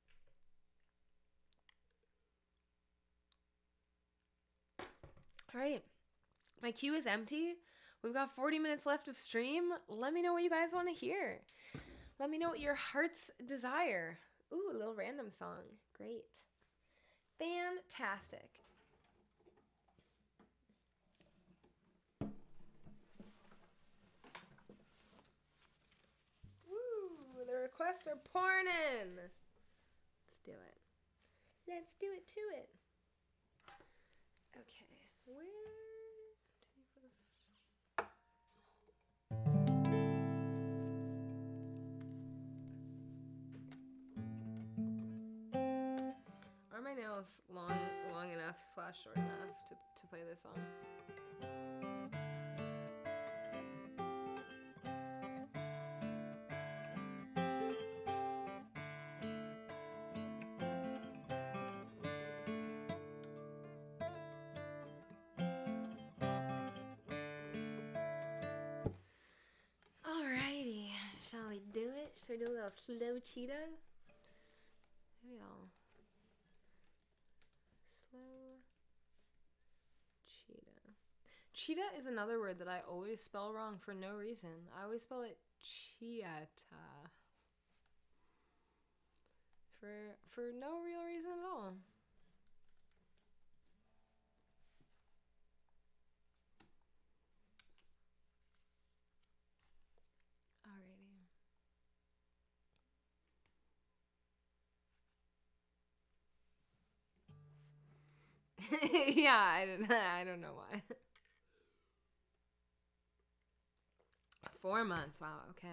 All right. My queue is empty. We've got forty minutes left of stream. Let me know what you guys want to hear. Let me know what your heart's desire. Ooh, a little random song. Great. Fantastic. Woo, the requests are pouring in. Let's do it. Let's do it to it. Okay. Where are my nails long long enough slash short enough to, to play this song? Alrighty, shall we do it? Shall we do a little slow cheetah? Maybe I'll slow cheetah. Cheetah is another word that I always spell wrong for no reason. I always spell it cheetah. For for no real reason at all. Yeah, I don't, I don't know why. Four months. Wow. Okay.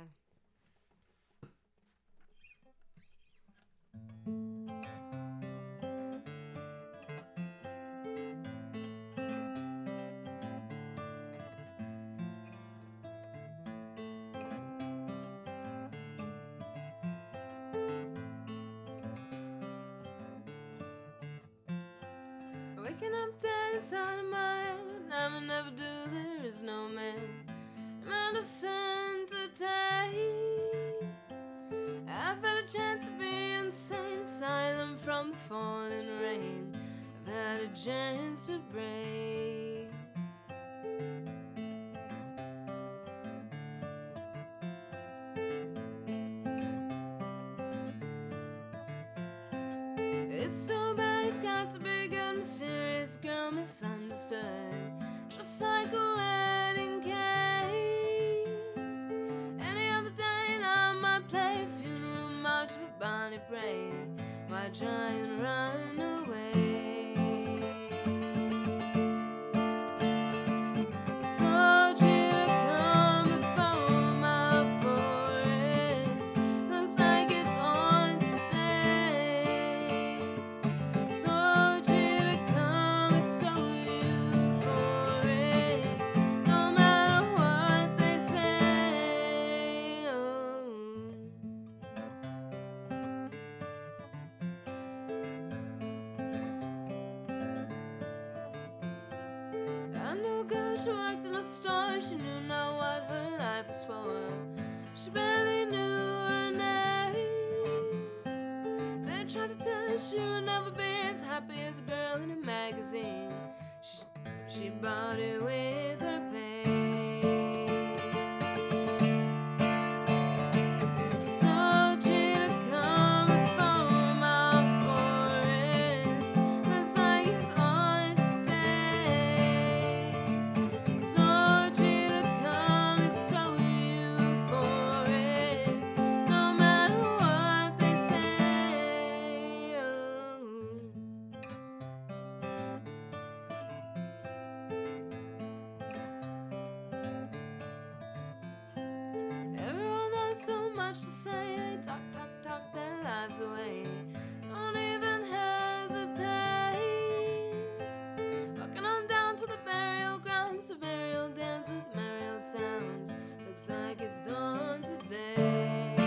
Waking up dead inside of my head. Never, never do, there is no man. Medicine to take. I've had a chance to be insane, asylum from the falling rain. I've had a chance to break. It's so bad, it's got to be good, mysterious girl, misunderstood. Just like a wedding cake. Any other day, and I might play a funeral march with Bonnie Bray. Why try and run away? So cheetah coming from my forest. Looks like it's on today. So cheetah coming, so euphoric. No matter what they say. Oh. I knew a girl, she worked in a store. She knew not what her life was for. She barely knew her name. They tried to tell her she would never be as happy as a girl in a magazine. She, she bought it with her pay. So cheetah coming from my forest. Looks like it's on today. So cheetah coming, so euphoric. No matter what they say. Oh. Everyone has so much to say. They talk, talk, talk their lives away. Don't even hesitate. Walking on down to the burial grounds, the burial dance with burial sounds. Looks like it's on today.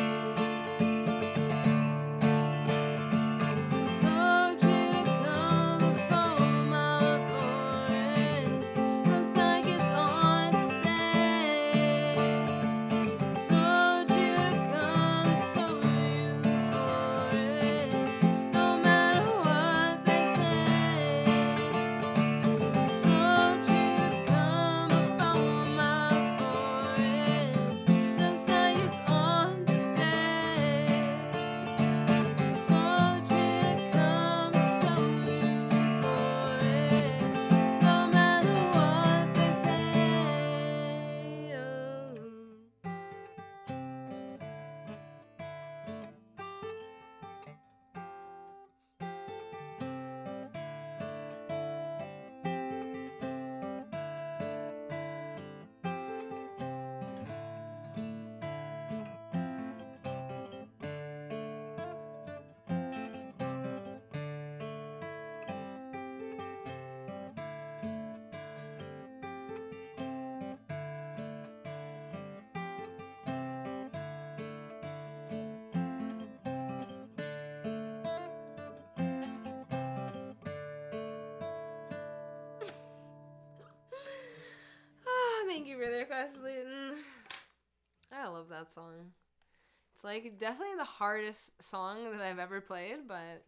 Thank you for the request, Luton. I love that song. It's like definitely the hardest song that I've ever played, but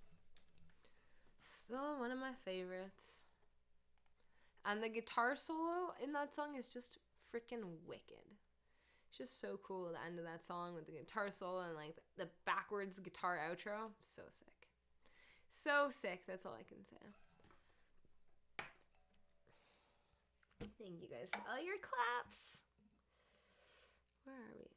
still one of my favorites. And the guitar solo in that song is just freaking wicked. It's just so cool, the end of that song with the guitar solo and like the backwards guitar outro. So sick. So sick, that's all I can say. Thank you guys for all your claps. Where are we?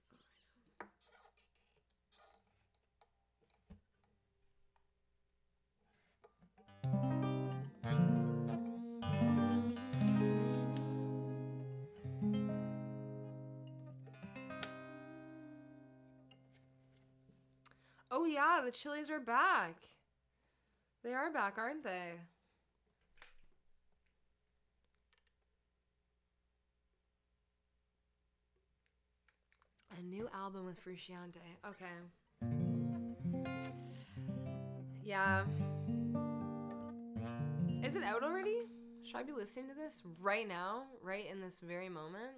Oh yeah, the Chili's are back. They are back, aren't they? A new album with Frusciante. Okay. Yeah. Is it out already? Should I be listening to this right now? Right in this very moment?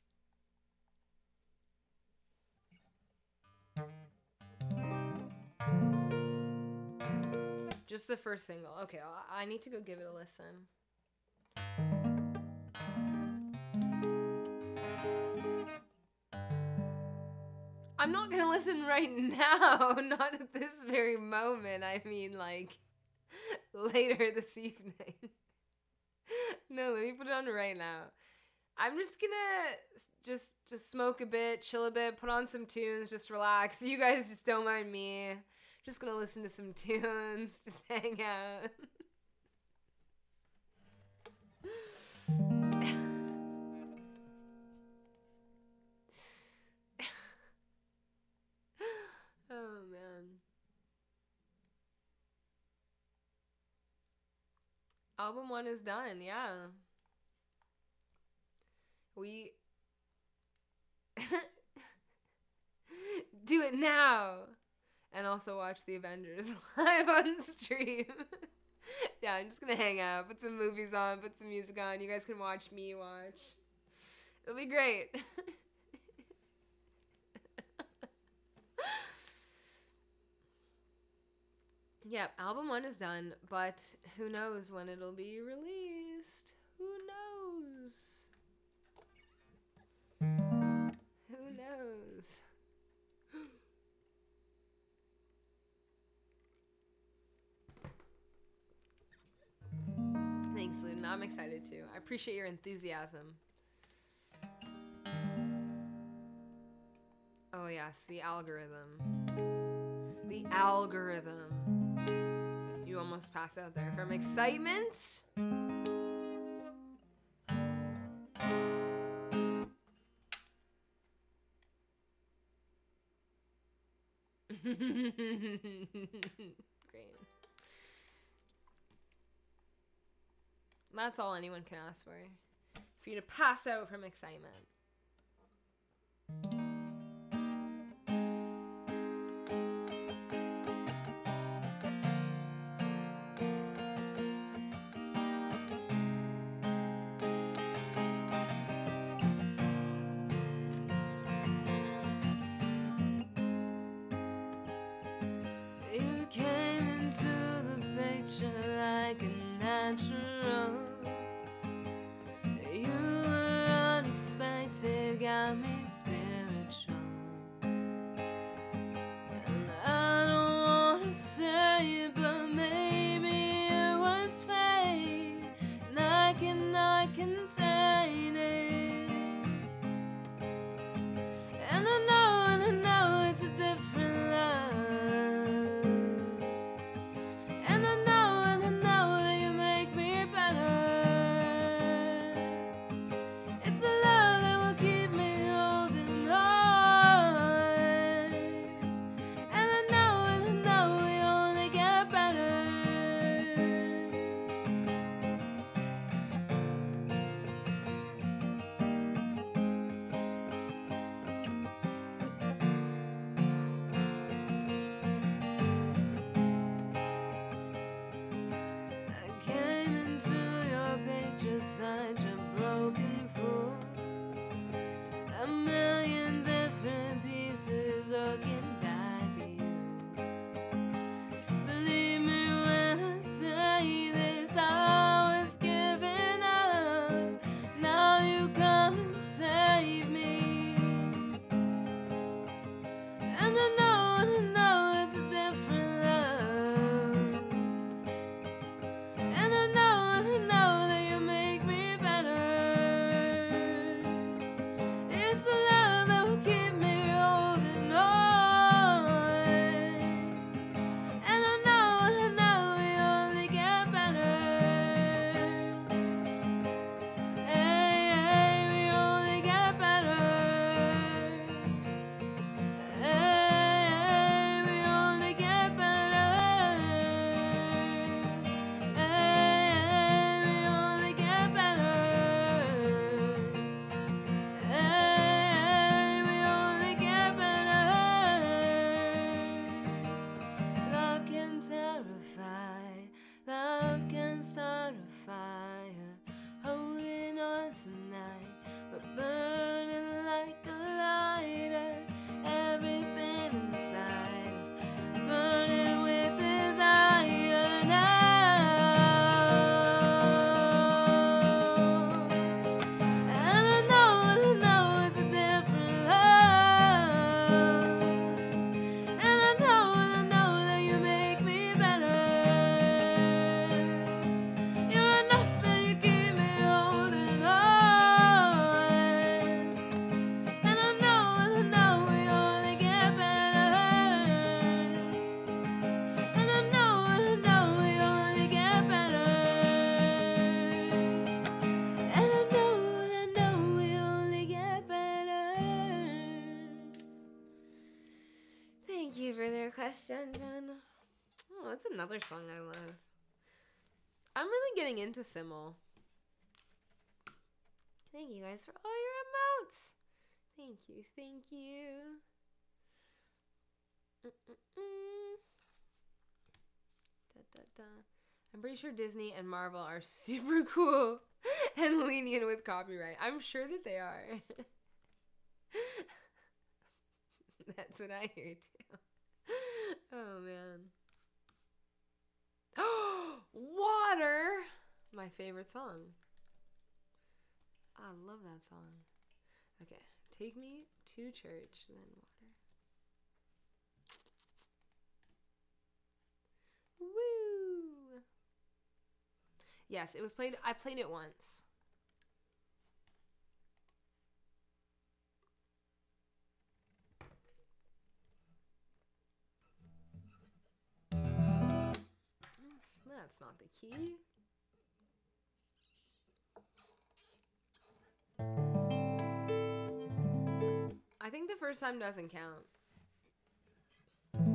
Just the first single. Okay, I need to go give it a listen. I'm not gonna listen right now, not at this very moment. I mean, like, later this evening. No, let me put it on right now. I'm just gonna just just smoke a bit, chill a bit, put on some tunes, just relax. You guys just don't mind me. Just gonna listen to some tunes, just hang out. Oh, man. Album one is done, yeah. We... Do it now! And also watch the Avengers live on stream. Yeah, I'm just gonna hang out, put some movies on, put some music on. You guys can watch me watch. It'll be great. Yep, album one is done, but who knows when it'll be released? Who knows? Who knows? Thanks, Luton. I'm excited too. I appreciate your enthusiasm. Oh yes, the algorithm. The algorithm. You almost passed out there from excitement. Great. That's all anyone can ask for. For you to pass out from excitement. You came into the picture like a natural. You were unexpected, got me spiritual. And I don't wanna say it, but maybe it was fate, and I cannot contain it. And I know, and I know it's a different love. And I know, and I know that you make me better. It's a love that will keep me holding on. And I know, and I know we only get better. I came into your picture such a broken fool. A million different pieces looking back at you. Believe me when I say this, I was giving up. Now you come and save me. And I know, and I know it's a different love. And I know, and I know that you make me better. It's a love that will keep me holding on. And I know, and I know we only get better. Hey, hey, we only get better. Hey, we only get better. Hey, we only get better. Hey, we only get better. Love can terrify, love can start a fire. Holding on tonight, but burning like a lighter. Everything inside us burning with desire now. And I know, and I know it's a different love. And I know, and I know that you make me better. You're enough and you keep me holding on. And I know, and I know we only get better. And I know, and I know we only get better. And I know, and I know we only get better. Thank you for the request, Jen Jen. Oh, that's another song I love. I'm really getting into Simmel. Thank you guys for all your emotes. Thank you, thank you. Mm-mm-mm. Da, da, da. I'm pretty sure Disney and Marvel are super cool and lenient with copyright. I'm sure that they are. That's what I hear too. Oh man. Water! My favorite song. I love that song. Okay, take me to church, then water. Woo! Yes, it was played. I played it once. Oops, that's not the key. I think the first time doesn't count.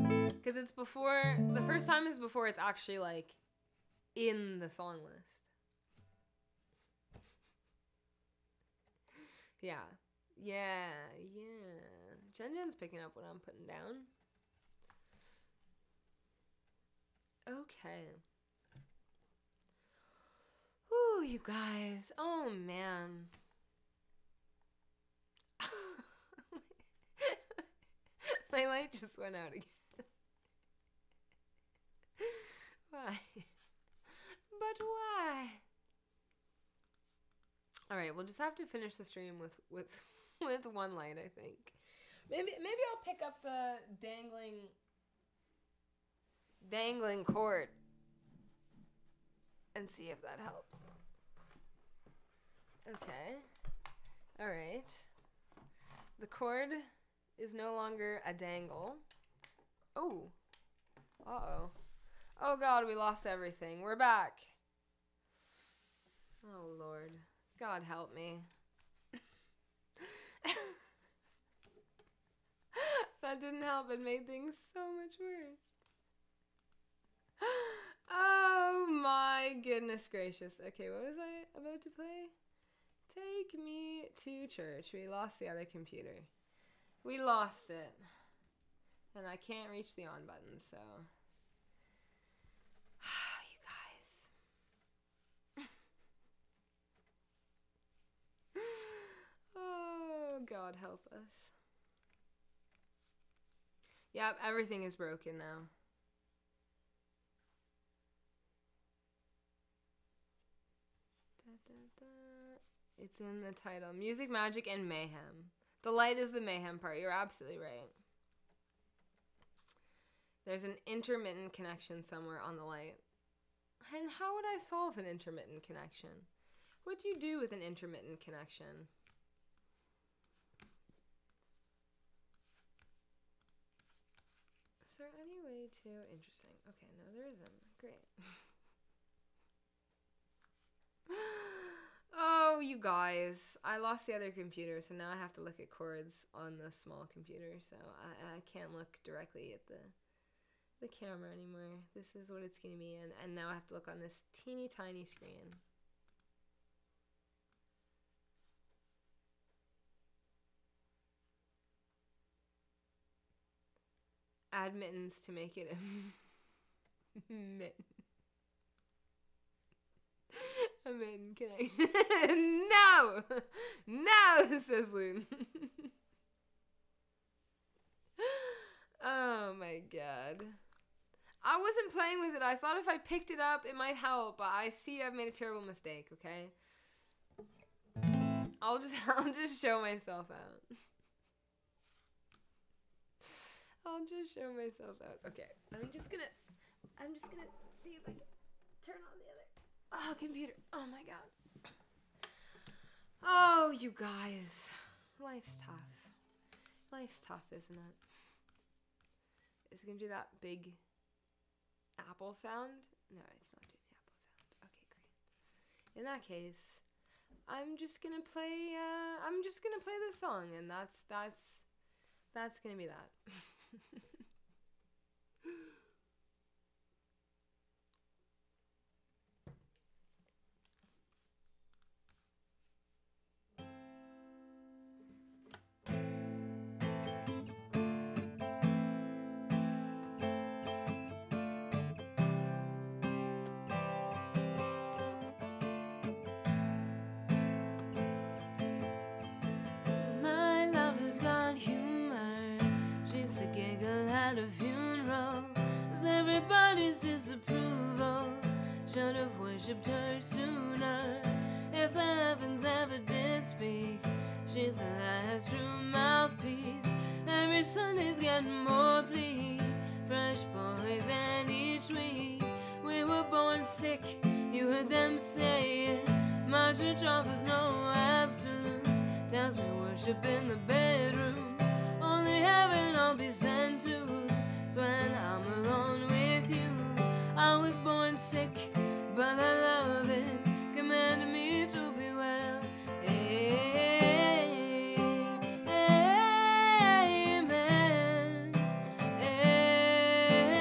Because it's before, the first time is before it's actually like in the song list. Yeah. Yeah, yeah. Jen Jen's picking up what I'm putting down. Okay. Ooh, you guys. Oh, man. My light just went out again. Why? But why? All right, we'll just have to finish the stream with with with one light, I think. Maybe maybe I'll pick up the dangling dangling cord and see if that helps. Okay. All right. The cord is no longer a dangle. Oh. Uh-oh. Oh God, we lost everything. We're back. Oh Lord. God help me. That didn't help. It made things so much worse. Oh my goodness gracious. Okay, what was I about to play? Take me to church. We lost the other computer. We lost it. And I can't reach the on button, so... You guys. Oh, God help us. Yep, everything is broken now. Da, da, da. It's in the title. Music, Magic, and Mayhem. The light is the mayhem part. You're absolutely right. There's an intermittent connection somewhere on the light. And how would I solve an intermittent connection? What do you do with an intermittent connection? Is there any way to... Interesting. Okay, no, there isn't. Great. Oh, you guys. I lost the other computer, so now I have to look at chords on the small computer, so I, I can't look directly at the the camera anymore. This is what it's going to be, and, and now I have to look on this teeny tiny screen. Add mittens to make it a mitten. A mitten connection. No! No, says Loon. Oh my God. I wasn't playing with it. I thought if I picked it up, it might help, but I see I've made a terrible mistake, okay? I'll just, I'll just show myself out. I'll just show myself out. Okay, I'm just gonna, I'm just gonna see if I can turn on the other, oh, computer. Oh my God. Oh, you guys. Life's tough. Life's tough, isn't it? Is it gonna do that big apple sound? No, it's not doing the apple sound. Okay, great. In that case, I'm just gonna play, uh, I'm just gonna play this song, and that's, that's, that's gonna be that. My love has got humor. She's the giggle at a funeral. Cause everybody's disapproval should have worshipped her sooner. If the heavens ever did speak, she's the last true mouthpiece. Every Sunday's getting more plea. Fresh poison each week. We were born sick, you heard them say it. My church offers no absolutes. Tells me worship in the bedroom. Only heaven I'll be sent to. It's when I'm alone with you. I was born sick, but I love it. Command me to be well. Amen. Amen.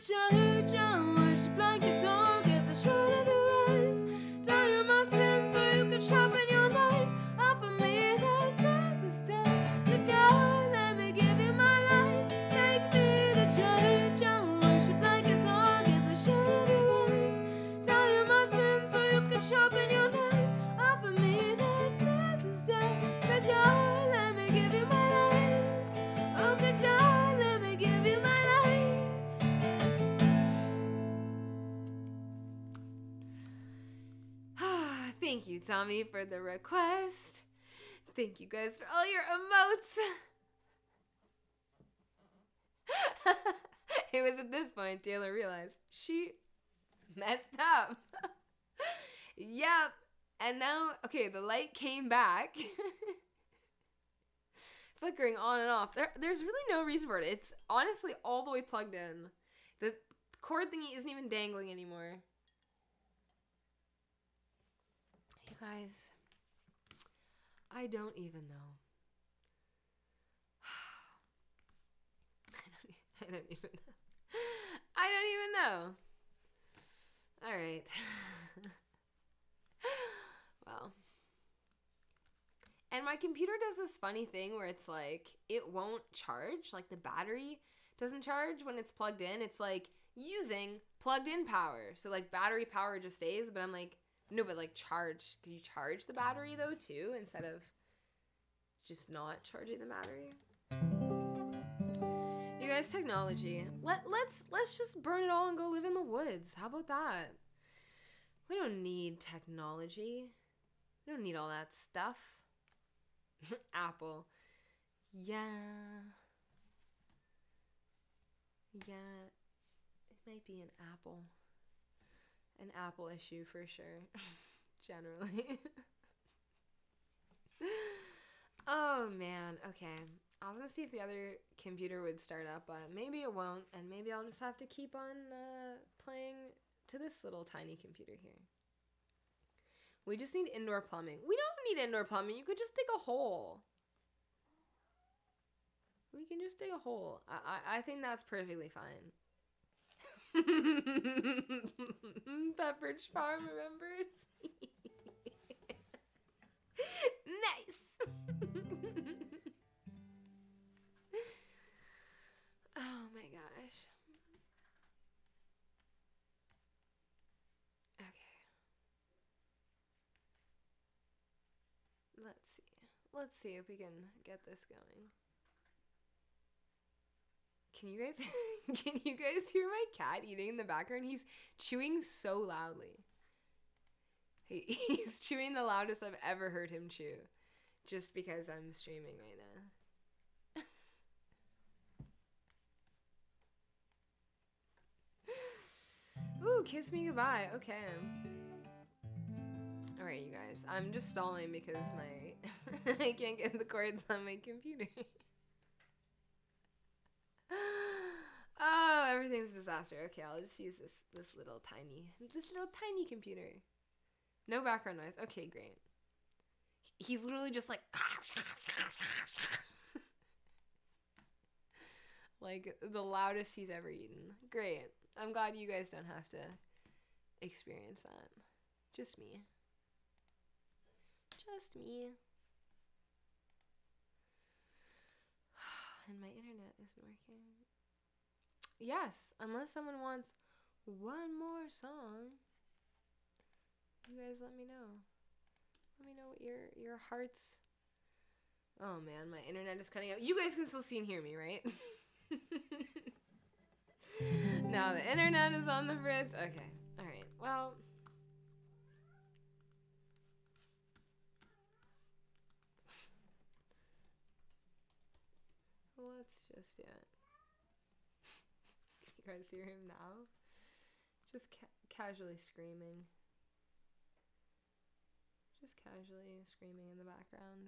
church, I worship like a dog at the shore of your eyes. Tell you my sins so you can sharpen your knife. Offer me that death is death. The God, let me give you my life. Take me to church, I worship like a dog at the shore of your eyes. Tell you my sins so you can sharpen your knife. Offer me that death is death. The God, let me give you my life. Oh, good God, let me give you my life. Thank you, Tommy, for the request. Thank you guys for all your emotes. It was at this point Taylor realized she messed up. Yep. And now, okay, the light came back. Flickering on and off. There, there's really no reason for it. It's honestly all the way plugged in. The cord thingy isn't even dangling anymore. You guys, I don't even know. I don't, I don't even know. I don't even know. All right. Well. And my computer does this funny thing where it's like, it won't charge. Like the battery doesn't charge when it's plugged in. It's like using plugged in power. So like battery power just stays, but I'm like, no, but like charge. Could you charge the battery though too instead of just not charging the battery? You guys, technology. Let let's let's just burn it all and go live in the woods. How about that? We don't need technology. We don't need all that stuff. Apple. Yeah. Yeah. It might be an apple. An Apple issue for sure. Generally. Oh man, okay. I was gonna see if the other computer would start up, but maybe it won't, and maybe I'll just have to keep on uh, playing to this little tiny computer here. We just need indoor plumbing. We don't need indoor plumbing. You could just dig a hole. We can just dig a hole. I I, I think that's perfectly fine. Pepperidge Farm remembers. Nice. Oh my gosh. Okay. Let's see. Let's see if we can get this going. Can you guys can you guys hear my cat eating in the background? He's chewing so loudly. He, he's chewing the loudest I've ever heard him chew. Just because I'm streaming right now. Ooh, kiss me goodbye. Okay. Alright, you guys. I'm just stalling because my I can't get the cords on my computer. Oh, everything's a disaster. Okay, I'll just use this this little tiny this little tiny computer. No background noise. Okay, great. He's literally just like like the loudest he's ever eaten. Great. I'm glad you guys don't have to experience that. Just me. Just me. And my internet isn't working. Yes, unless someone wants one more song. You guys let me know. Let me know what your your heart's... Oh man, my internet is cutting out. You guys can still see and hear me, right? Now the internet is on the fritz. Okay, alright, well... Let's just do it. You guys hear him now? Just ca casually screaming. Just casually screaming in the background.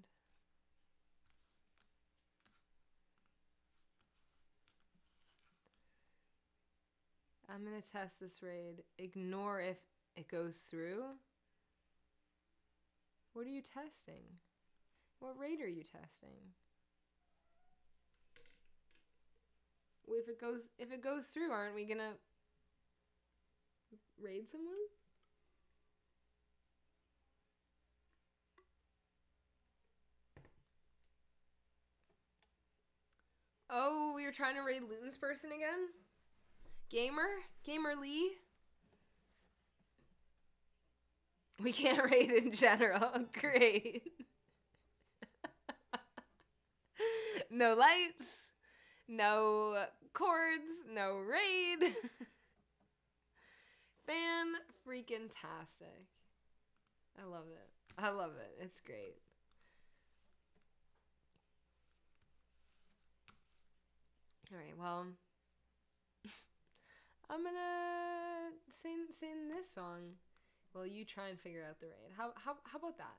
I'm gonna test this raid. Ignore if it goes through. What are you testing? What raid are you testing? If if it goes if it goes through, aren't we gonna raid someone? Oh, we were trying to raid Luton's person again? Gamer? Gamer Lee? We can't raid in general. Great. No lights. No chords. No raid. Fan freaking tastic. I love it. I love it. It's great. Alright, well, I'm gonna sing sing this song while you try and figure out the raid. How how how about that?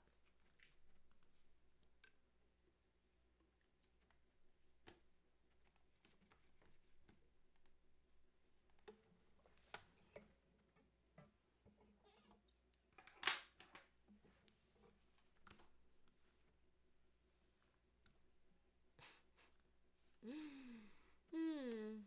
Hmm.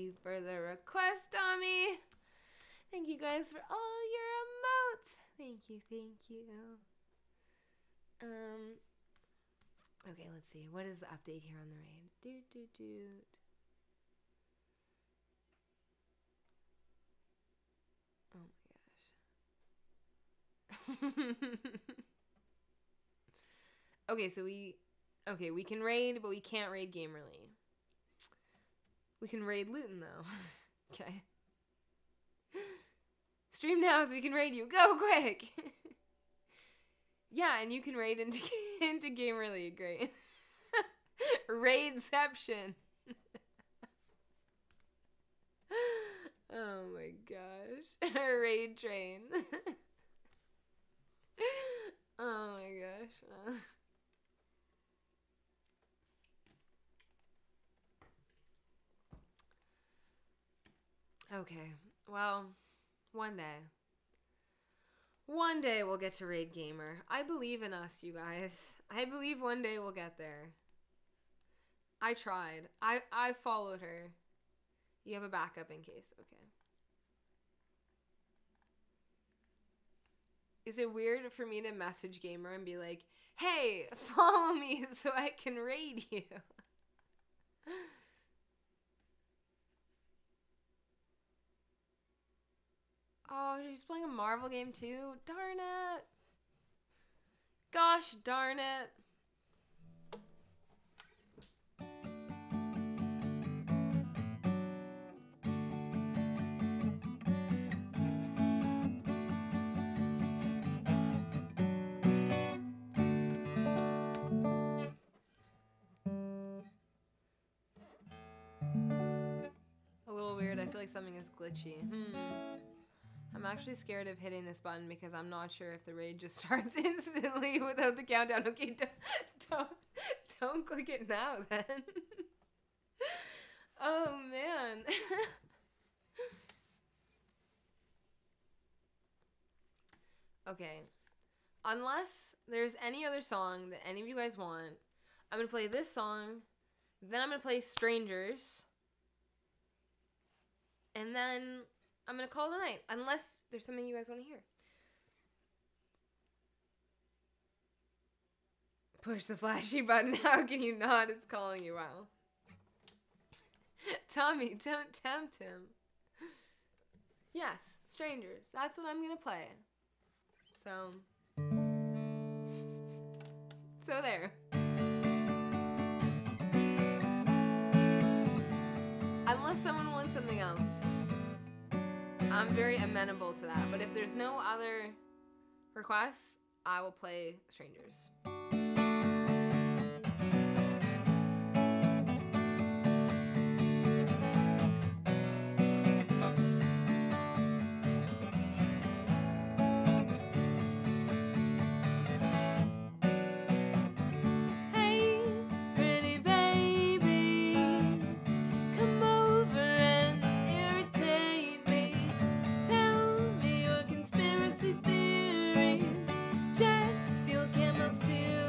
you for the request, Tommy. Thank you guys for all your emotes. Thank you, thank you. Um, okay, let's see. What is the update here on the raid? Doot, doot, doot. Oh my gosh. Okay, so we... Okay, we can raid, but we can't raid Gamerly. We can raid Luton, though. Okay. Stream now so we can raid you. Go, quick! Yeah, and you can raid into, into Gamerly. Great. Raidception. Oh my gosh. Raid train. Oh my gosh. Okay, well, one day. One day we'll get to Raid Gamer. I believe in us, you guys. I believe one day we'll get there. I tried. I, I followed her. You have a backup in case. Okay. Is it weird for me to message Gamer and be like, hey, follow me so I can raid you? Oh, she's playing a Marvel game too? Darn it. Gosh darn it. A little weird. I feel like something is glitchy. Hmm. I'm actually scared of hitting this button because I'm not sure if the raid just starts instantly without the countdown. Okay, don't don't, don't click it now then. Oh man. Okay. Unless there's any other song that any of you guys want, I'm going to play this song, then I'm going to play Strangers, and then I'm going to call it a night, unless there's something you guys want to hear. Push the flashy button. How can you not? It's calling you out. Tommy, don't tempt him. Yes, Strangers. That's what I'm going to play. So... So there. Unless someone wants something else, I'm very amenable to that. But if there's no other requests, I will play Strangers. Feel camel steer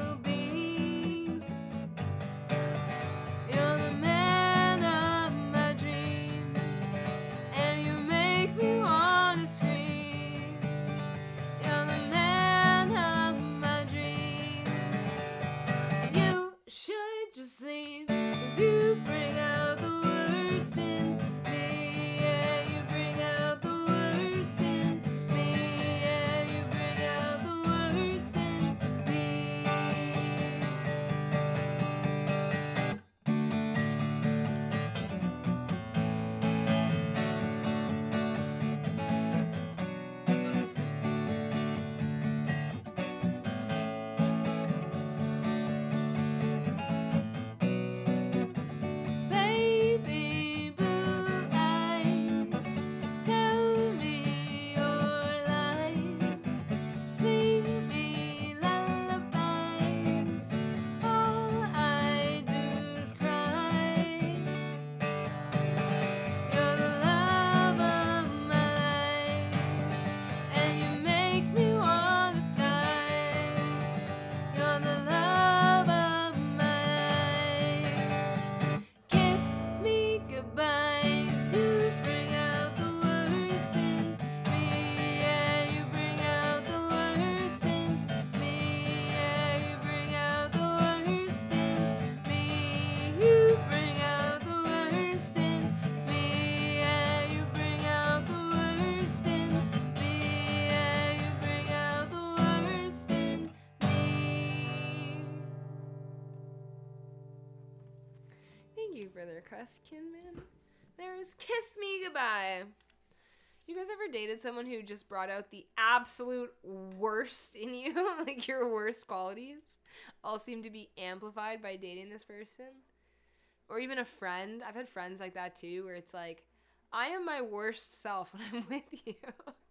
Thank you for the request, Kinman. There's Kiss Me Goodbye. You guys ever dated someone who just brought out the absolute worst in you? Like your worst qualities all seem to be amplified by dating this person? Or even a friend. I've had friends like that too, where it's like, I am my worst self when I'm with you.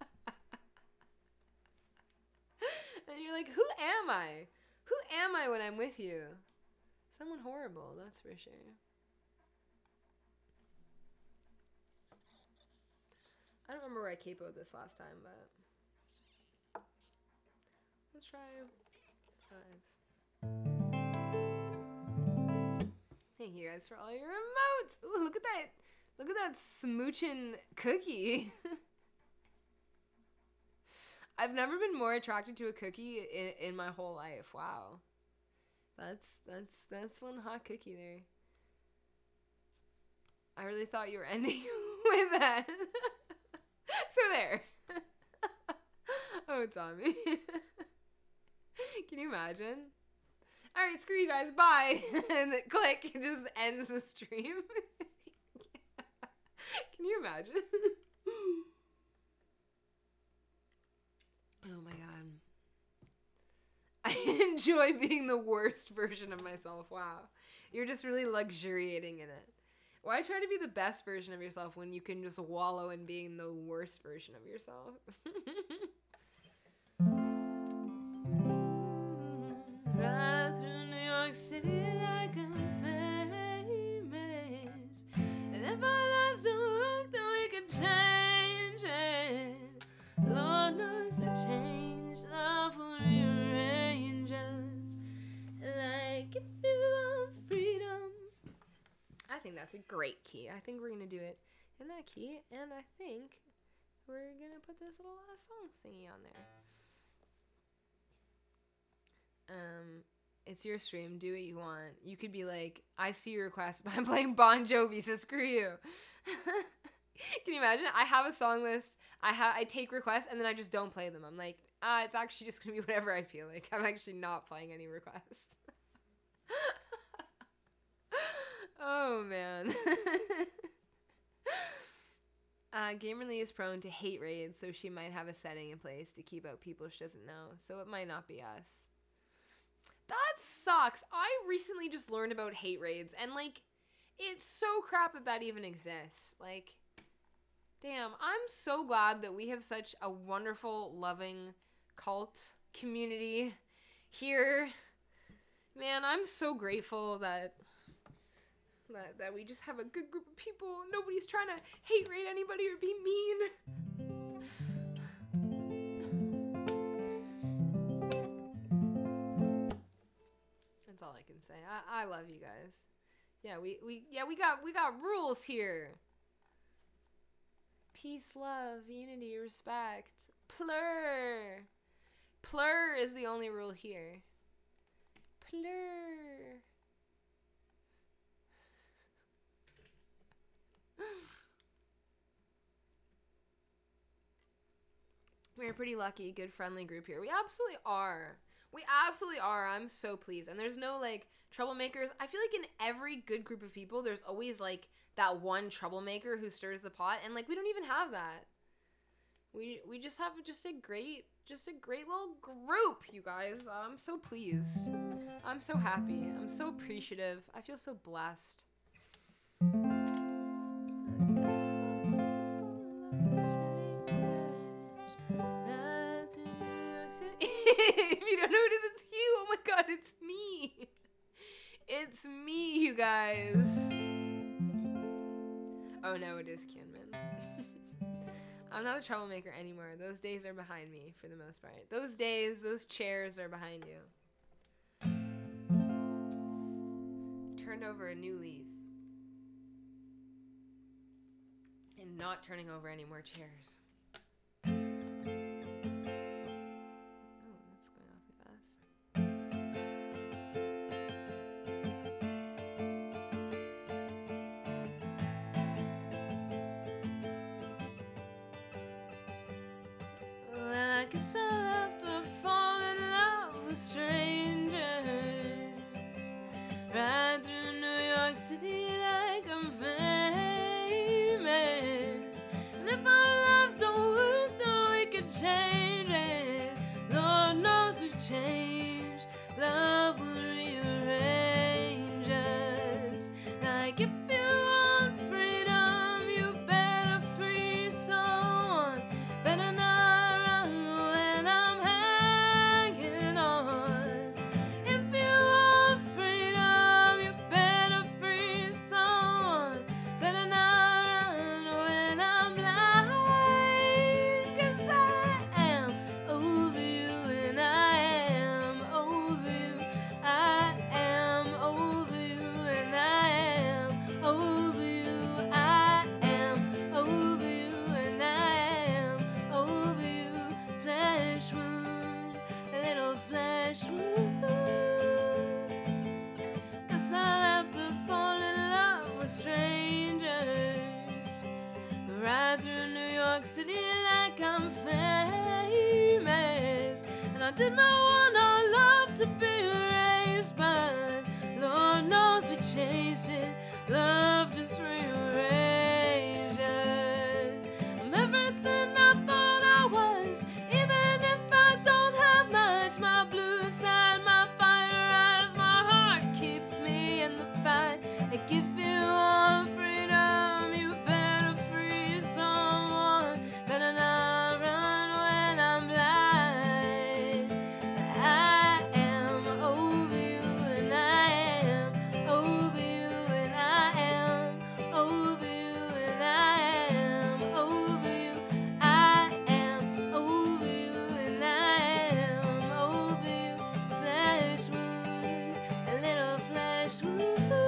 And you're like, who am I? Who am I when I'm with you? Someone horrible, that's for sure. I don't remember where I capoed this last time, but let's try five. Thank you guys for all your emotes. Ooh, look at that. Look at that smooching cookie. I've never been more attracted to a cookie in, in my whole life. Wow. That's that's that's one hot cookie there. I really thought you were ending with that. So there. Oh, Tommy. Can you imagine? All right, screw you guys. Bye. And then click. It just ends the stream. Can you imagine? Oh my god. I enjoy being the worst version of myself. Wow. You're just really luxuriating in it. Why try to be the best version of yourself when you can just wallow in being the worst version of yourself? Ride through New York City like I'm famous. And if our lives don't work, then we can change it. Lord knows we changed, love will rearrange us. Like if you want freedom. I think that's a great key. I think we're going to do it in that key. And I think we're going to put this little last song thingy on there. Um, it's your stream. Do what you want. You could be like, I see your request, but I'm playing Bon Jovi, so screw you. Can you imagine? I have a song list. I ha- I take requests, and then I just don't play them. I'm like, ah, it's actually just going to be whatever I feel like. I'm actually not playing any requests. Oh, man. uh, Gamerly is prone to hate raids, so she might have a setting in place to keep out people she doesn't know. So it might not be us. That sucks. I recently just learned about hate raids, and, like, it's so crap that that even exists. Like, damn, I'm so glad that we have such a wonderful, loving cult community here. Man, I'm so grateful that... That, that we just have a good group of people. Nobody's trying to hate rate anybody or be mean. That's all I can say. I, I love you guys. Yeah, we, we yeah we got we got rules here. Peace, love, unity, respect. Plur. Plur is the only rule here. Plur. We're a pretty lucky, good, friendly group here. We absolutely are. We absolutely are. I'm so pleased. And there's no, like, troublemakers. I feel like in every good group of people, there's always, like, that one troublemaker who stirs the pot. And, like, we don't even have that. We we just have just a great, just a great little group, you guys. I'm so pleased. I'm so happy. I'm so appreciative. I feel so blessed. If you don't know who it is, it's you. Oh my god, it's me. It's me, you guys. Oh no, it is Kinman. I'm not a troublemaker anymore. Those days are behind me for the most part. Those days, those chairs are behind you. Turned over a new leaf. And not turning over any more chairs. I guess I'll have to fall in love with strangers. Ride through New York City. I did not want our love to be erased, but Lord knows we changed it. Love just rearranges. I'm everything I thought I was, even if I don't have much. My blue side, my fire eyes, my heart keeps me in the fight. Like if you want freedom, you better free someone. Better not run when I'm blind. I am over you, and I am over you, and I am over you, and I am over you. I am over you, and I am over you. Flesh wound, a little flesh wound.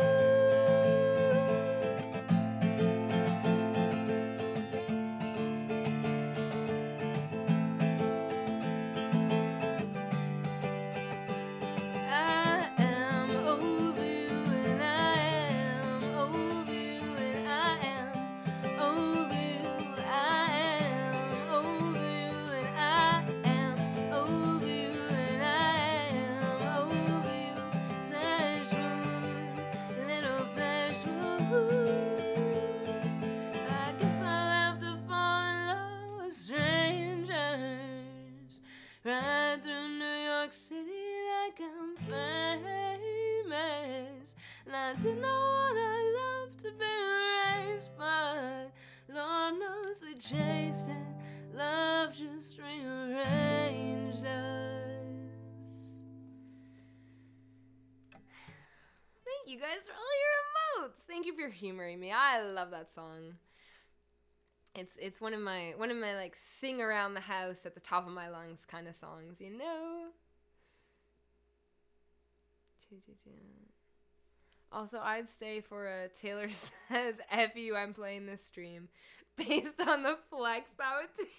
I am over you, and I am over you, and I am over you. I am over you, and I am over you, and I am over you. Flesh wound, little flesh wound. I guess I'll have to fall in love with strangers. Ride through New York City like I'm famous. And I did not want our love to be erased, but Lord knows we chased it. Love just rearranged us. Thank you guys for all your emotes. Thank you for humoring me. I love that song. It's it's one of my one of my like sing around the house at the top of my lungs kind of songs, you know. Also, I'd stay for a Taylor says F you, I'm playing this stream based on the flex that would take.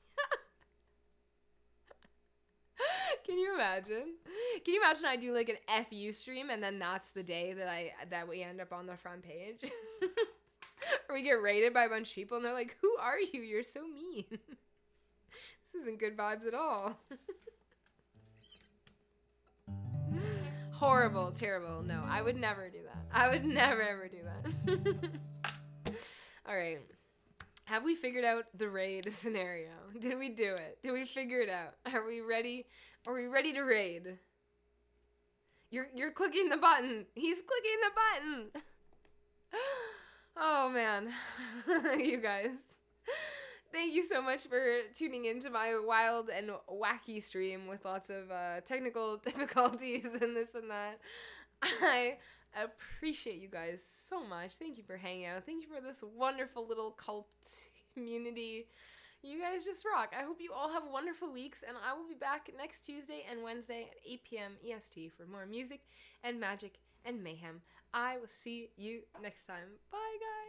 Can you imagine? Can you imagine I do like an F you stream and then that's the day that I that we end up on the front page? Or we get raided by a bunch of people and they're like, who are you? You're so mean. This isn't good vibes at all. Horrible, terrible. No, I would never do that. I would never ever do that. All right. Have we figured out the raid scenario? Did we do it? Did we figure it out? Are we ready? Are we ready to raid? You're you're clicking the button. He's clicking the button. Oh man. You guys. Thank you so much for tuning into my wild and wacky stream with lots of uh, technical difficulties and this and that. I appreciate you guys so much. Thank you for hanging out. Thank you for this wonderful little cult community. You guys just rock. I hope you all have wonderful weeks, and I will be back next Tuesday and Wednesday at eight p.m. E S T for more music and magic and mayhem. I will see you next time. Bye, guys.